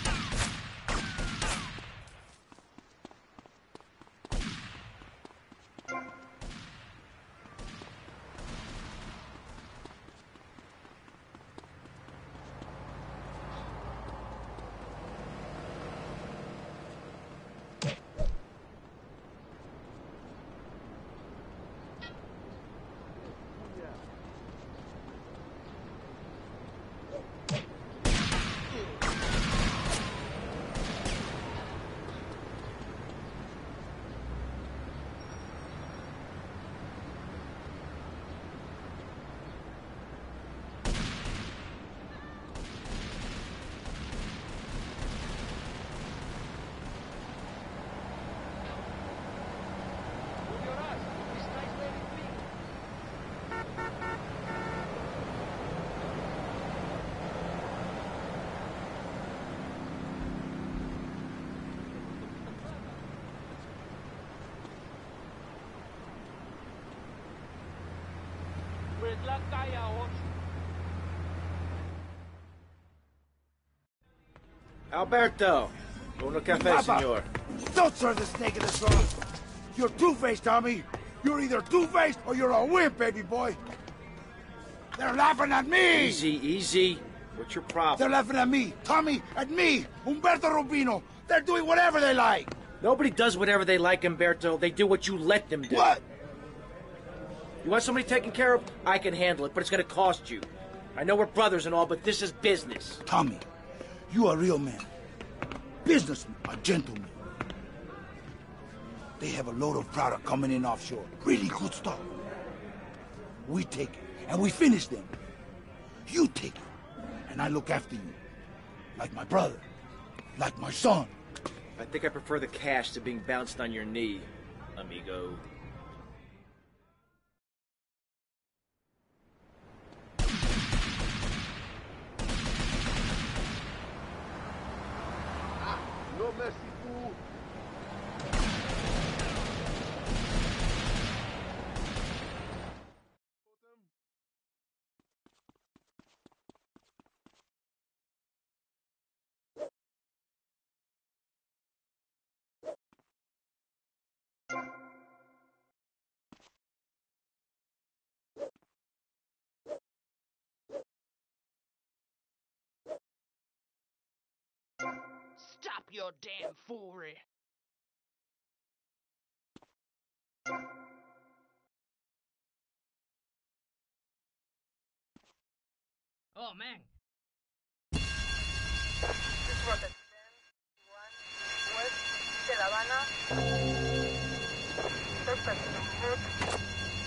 Alberto, uno café,
Papa,
senor.
Don't serve the snake in the straw. You're two-faced, Tommy. You're either two-faced or you're a wimp, baby boy. They're laughing at me.
Easy, easy. What's your problem?
They're laughing at me, Tommy, at me, Humberto Rubino. They're doing whatever they like.
Nobody does whatever they like, Humberto. They do what you let them do.
What?
You want somebody taken care of? I can handle it, but it's going to cost you. I know we're brothers and all, but this is business.
Tommy, you are a real man. Businessman, a gentleman. They have a load of product coming in offshore. Really good stuff. we take it, and we finish them. You take it, and I look after you. Like my brother. Like my son.
I think I prefer the cash to being bounced on your knee, amigo.
No mercy, fool.
Stop your damn foolery.
Oh, man.
This rocket one west de La Habana. Suspect on foot.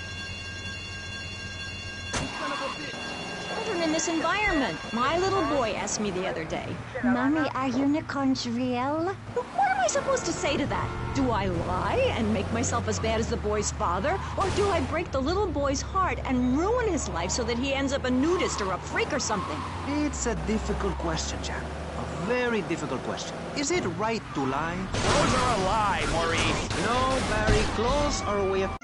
Son of a bitch.
Children in this environment. My little boy asked me the other day, Mommy, are unicorns real? What am I supposed to say to that? Do I lie and make myself as bad as the boy's father? Or do I break the little boy's heart and ruin his life so that he ends up a nudist or a freak or something?
It's a difficult question, Jack. A very difficult question. Is it right to lie?
Those are a lie, Maurice.
No, Barry. Clothes are a way of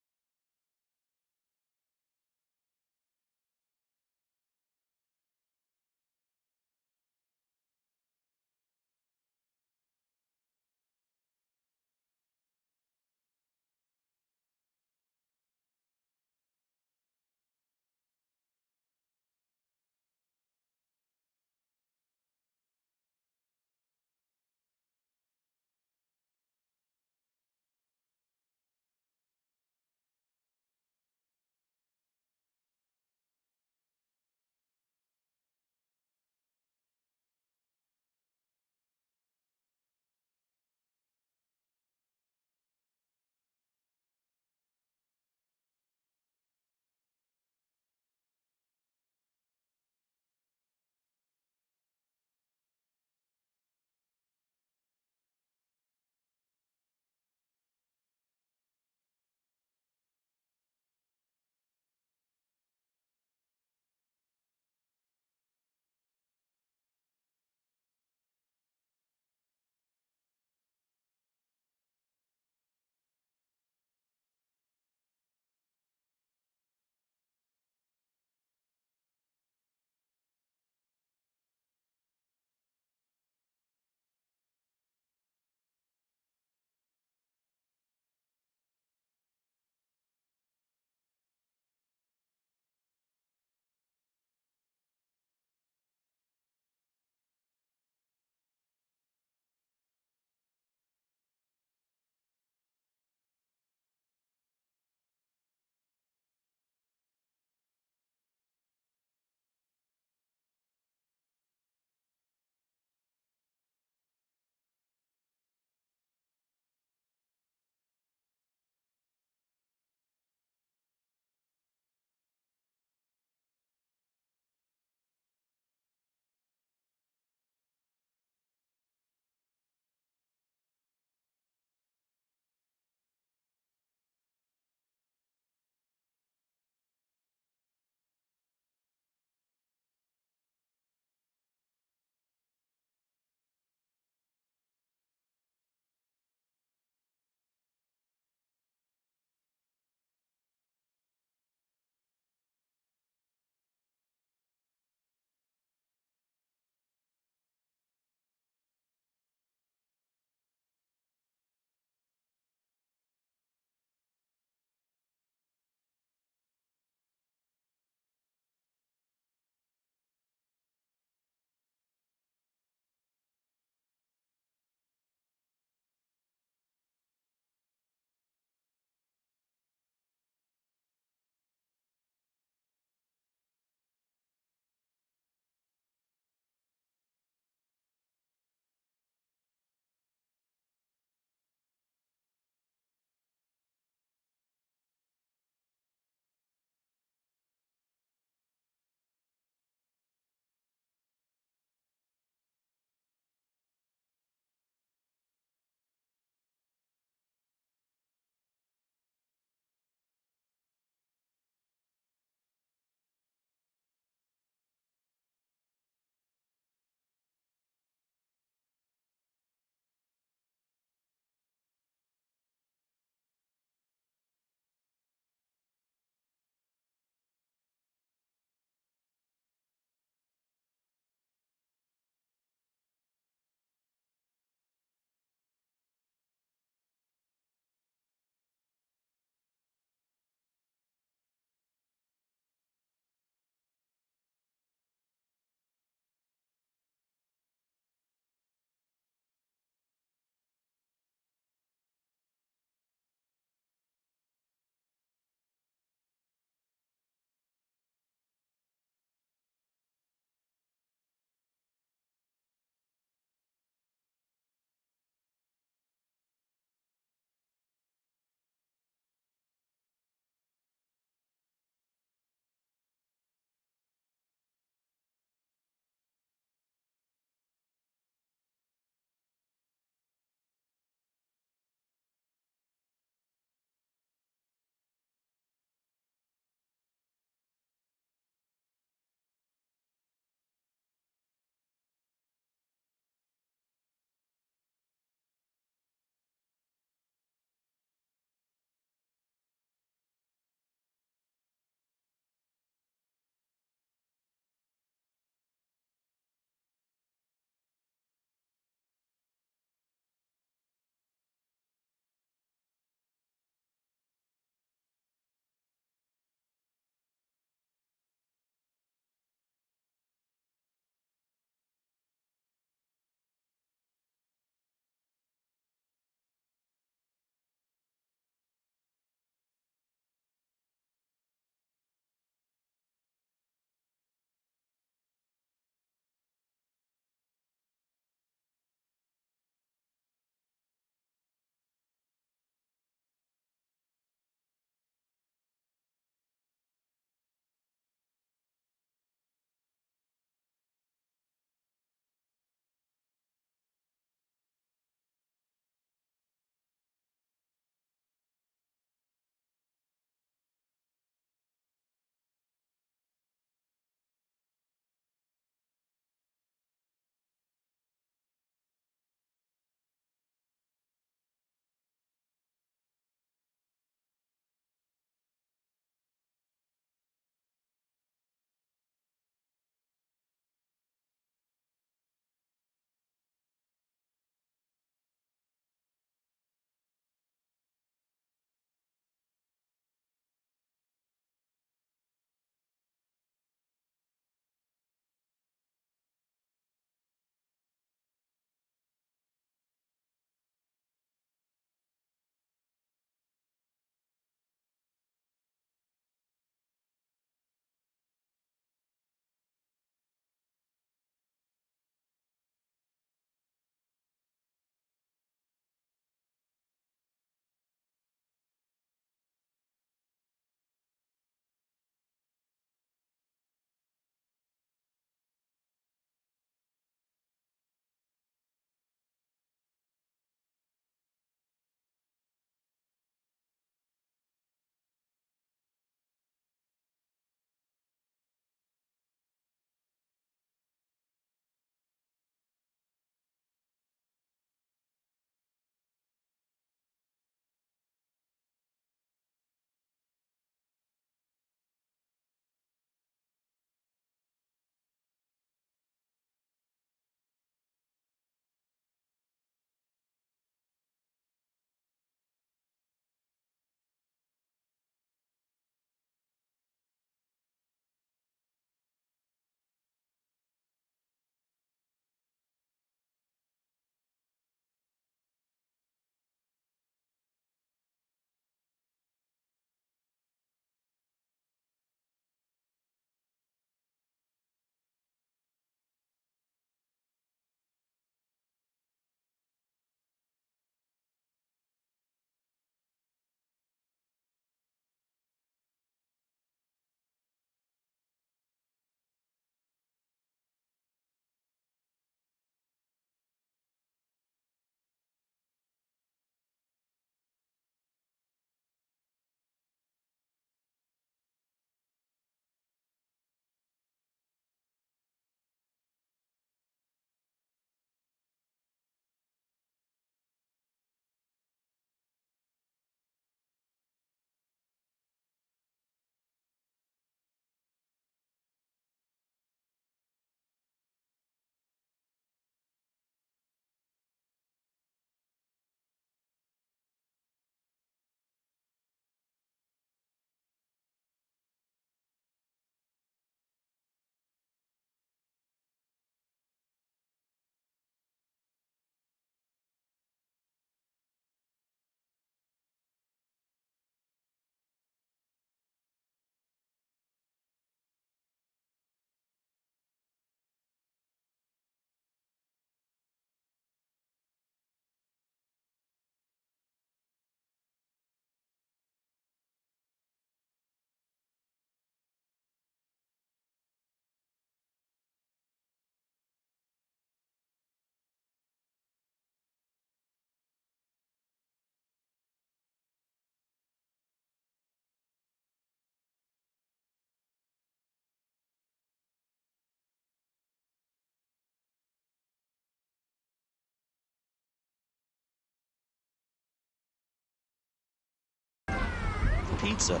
pizza.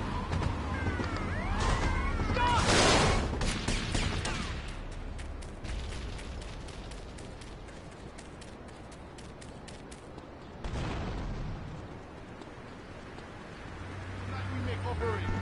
We make over it.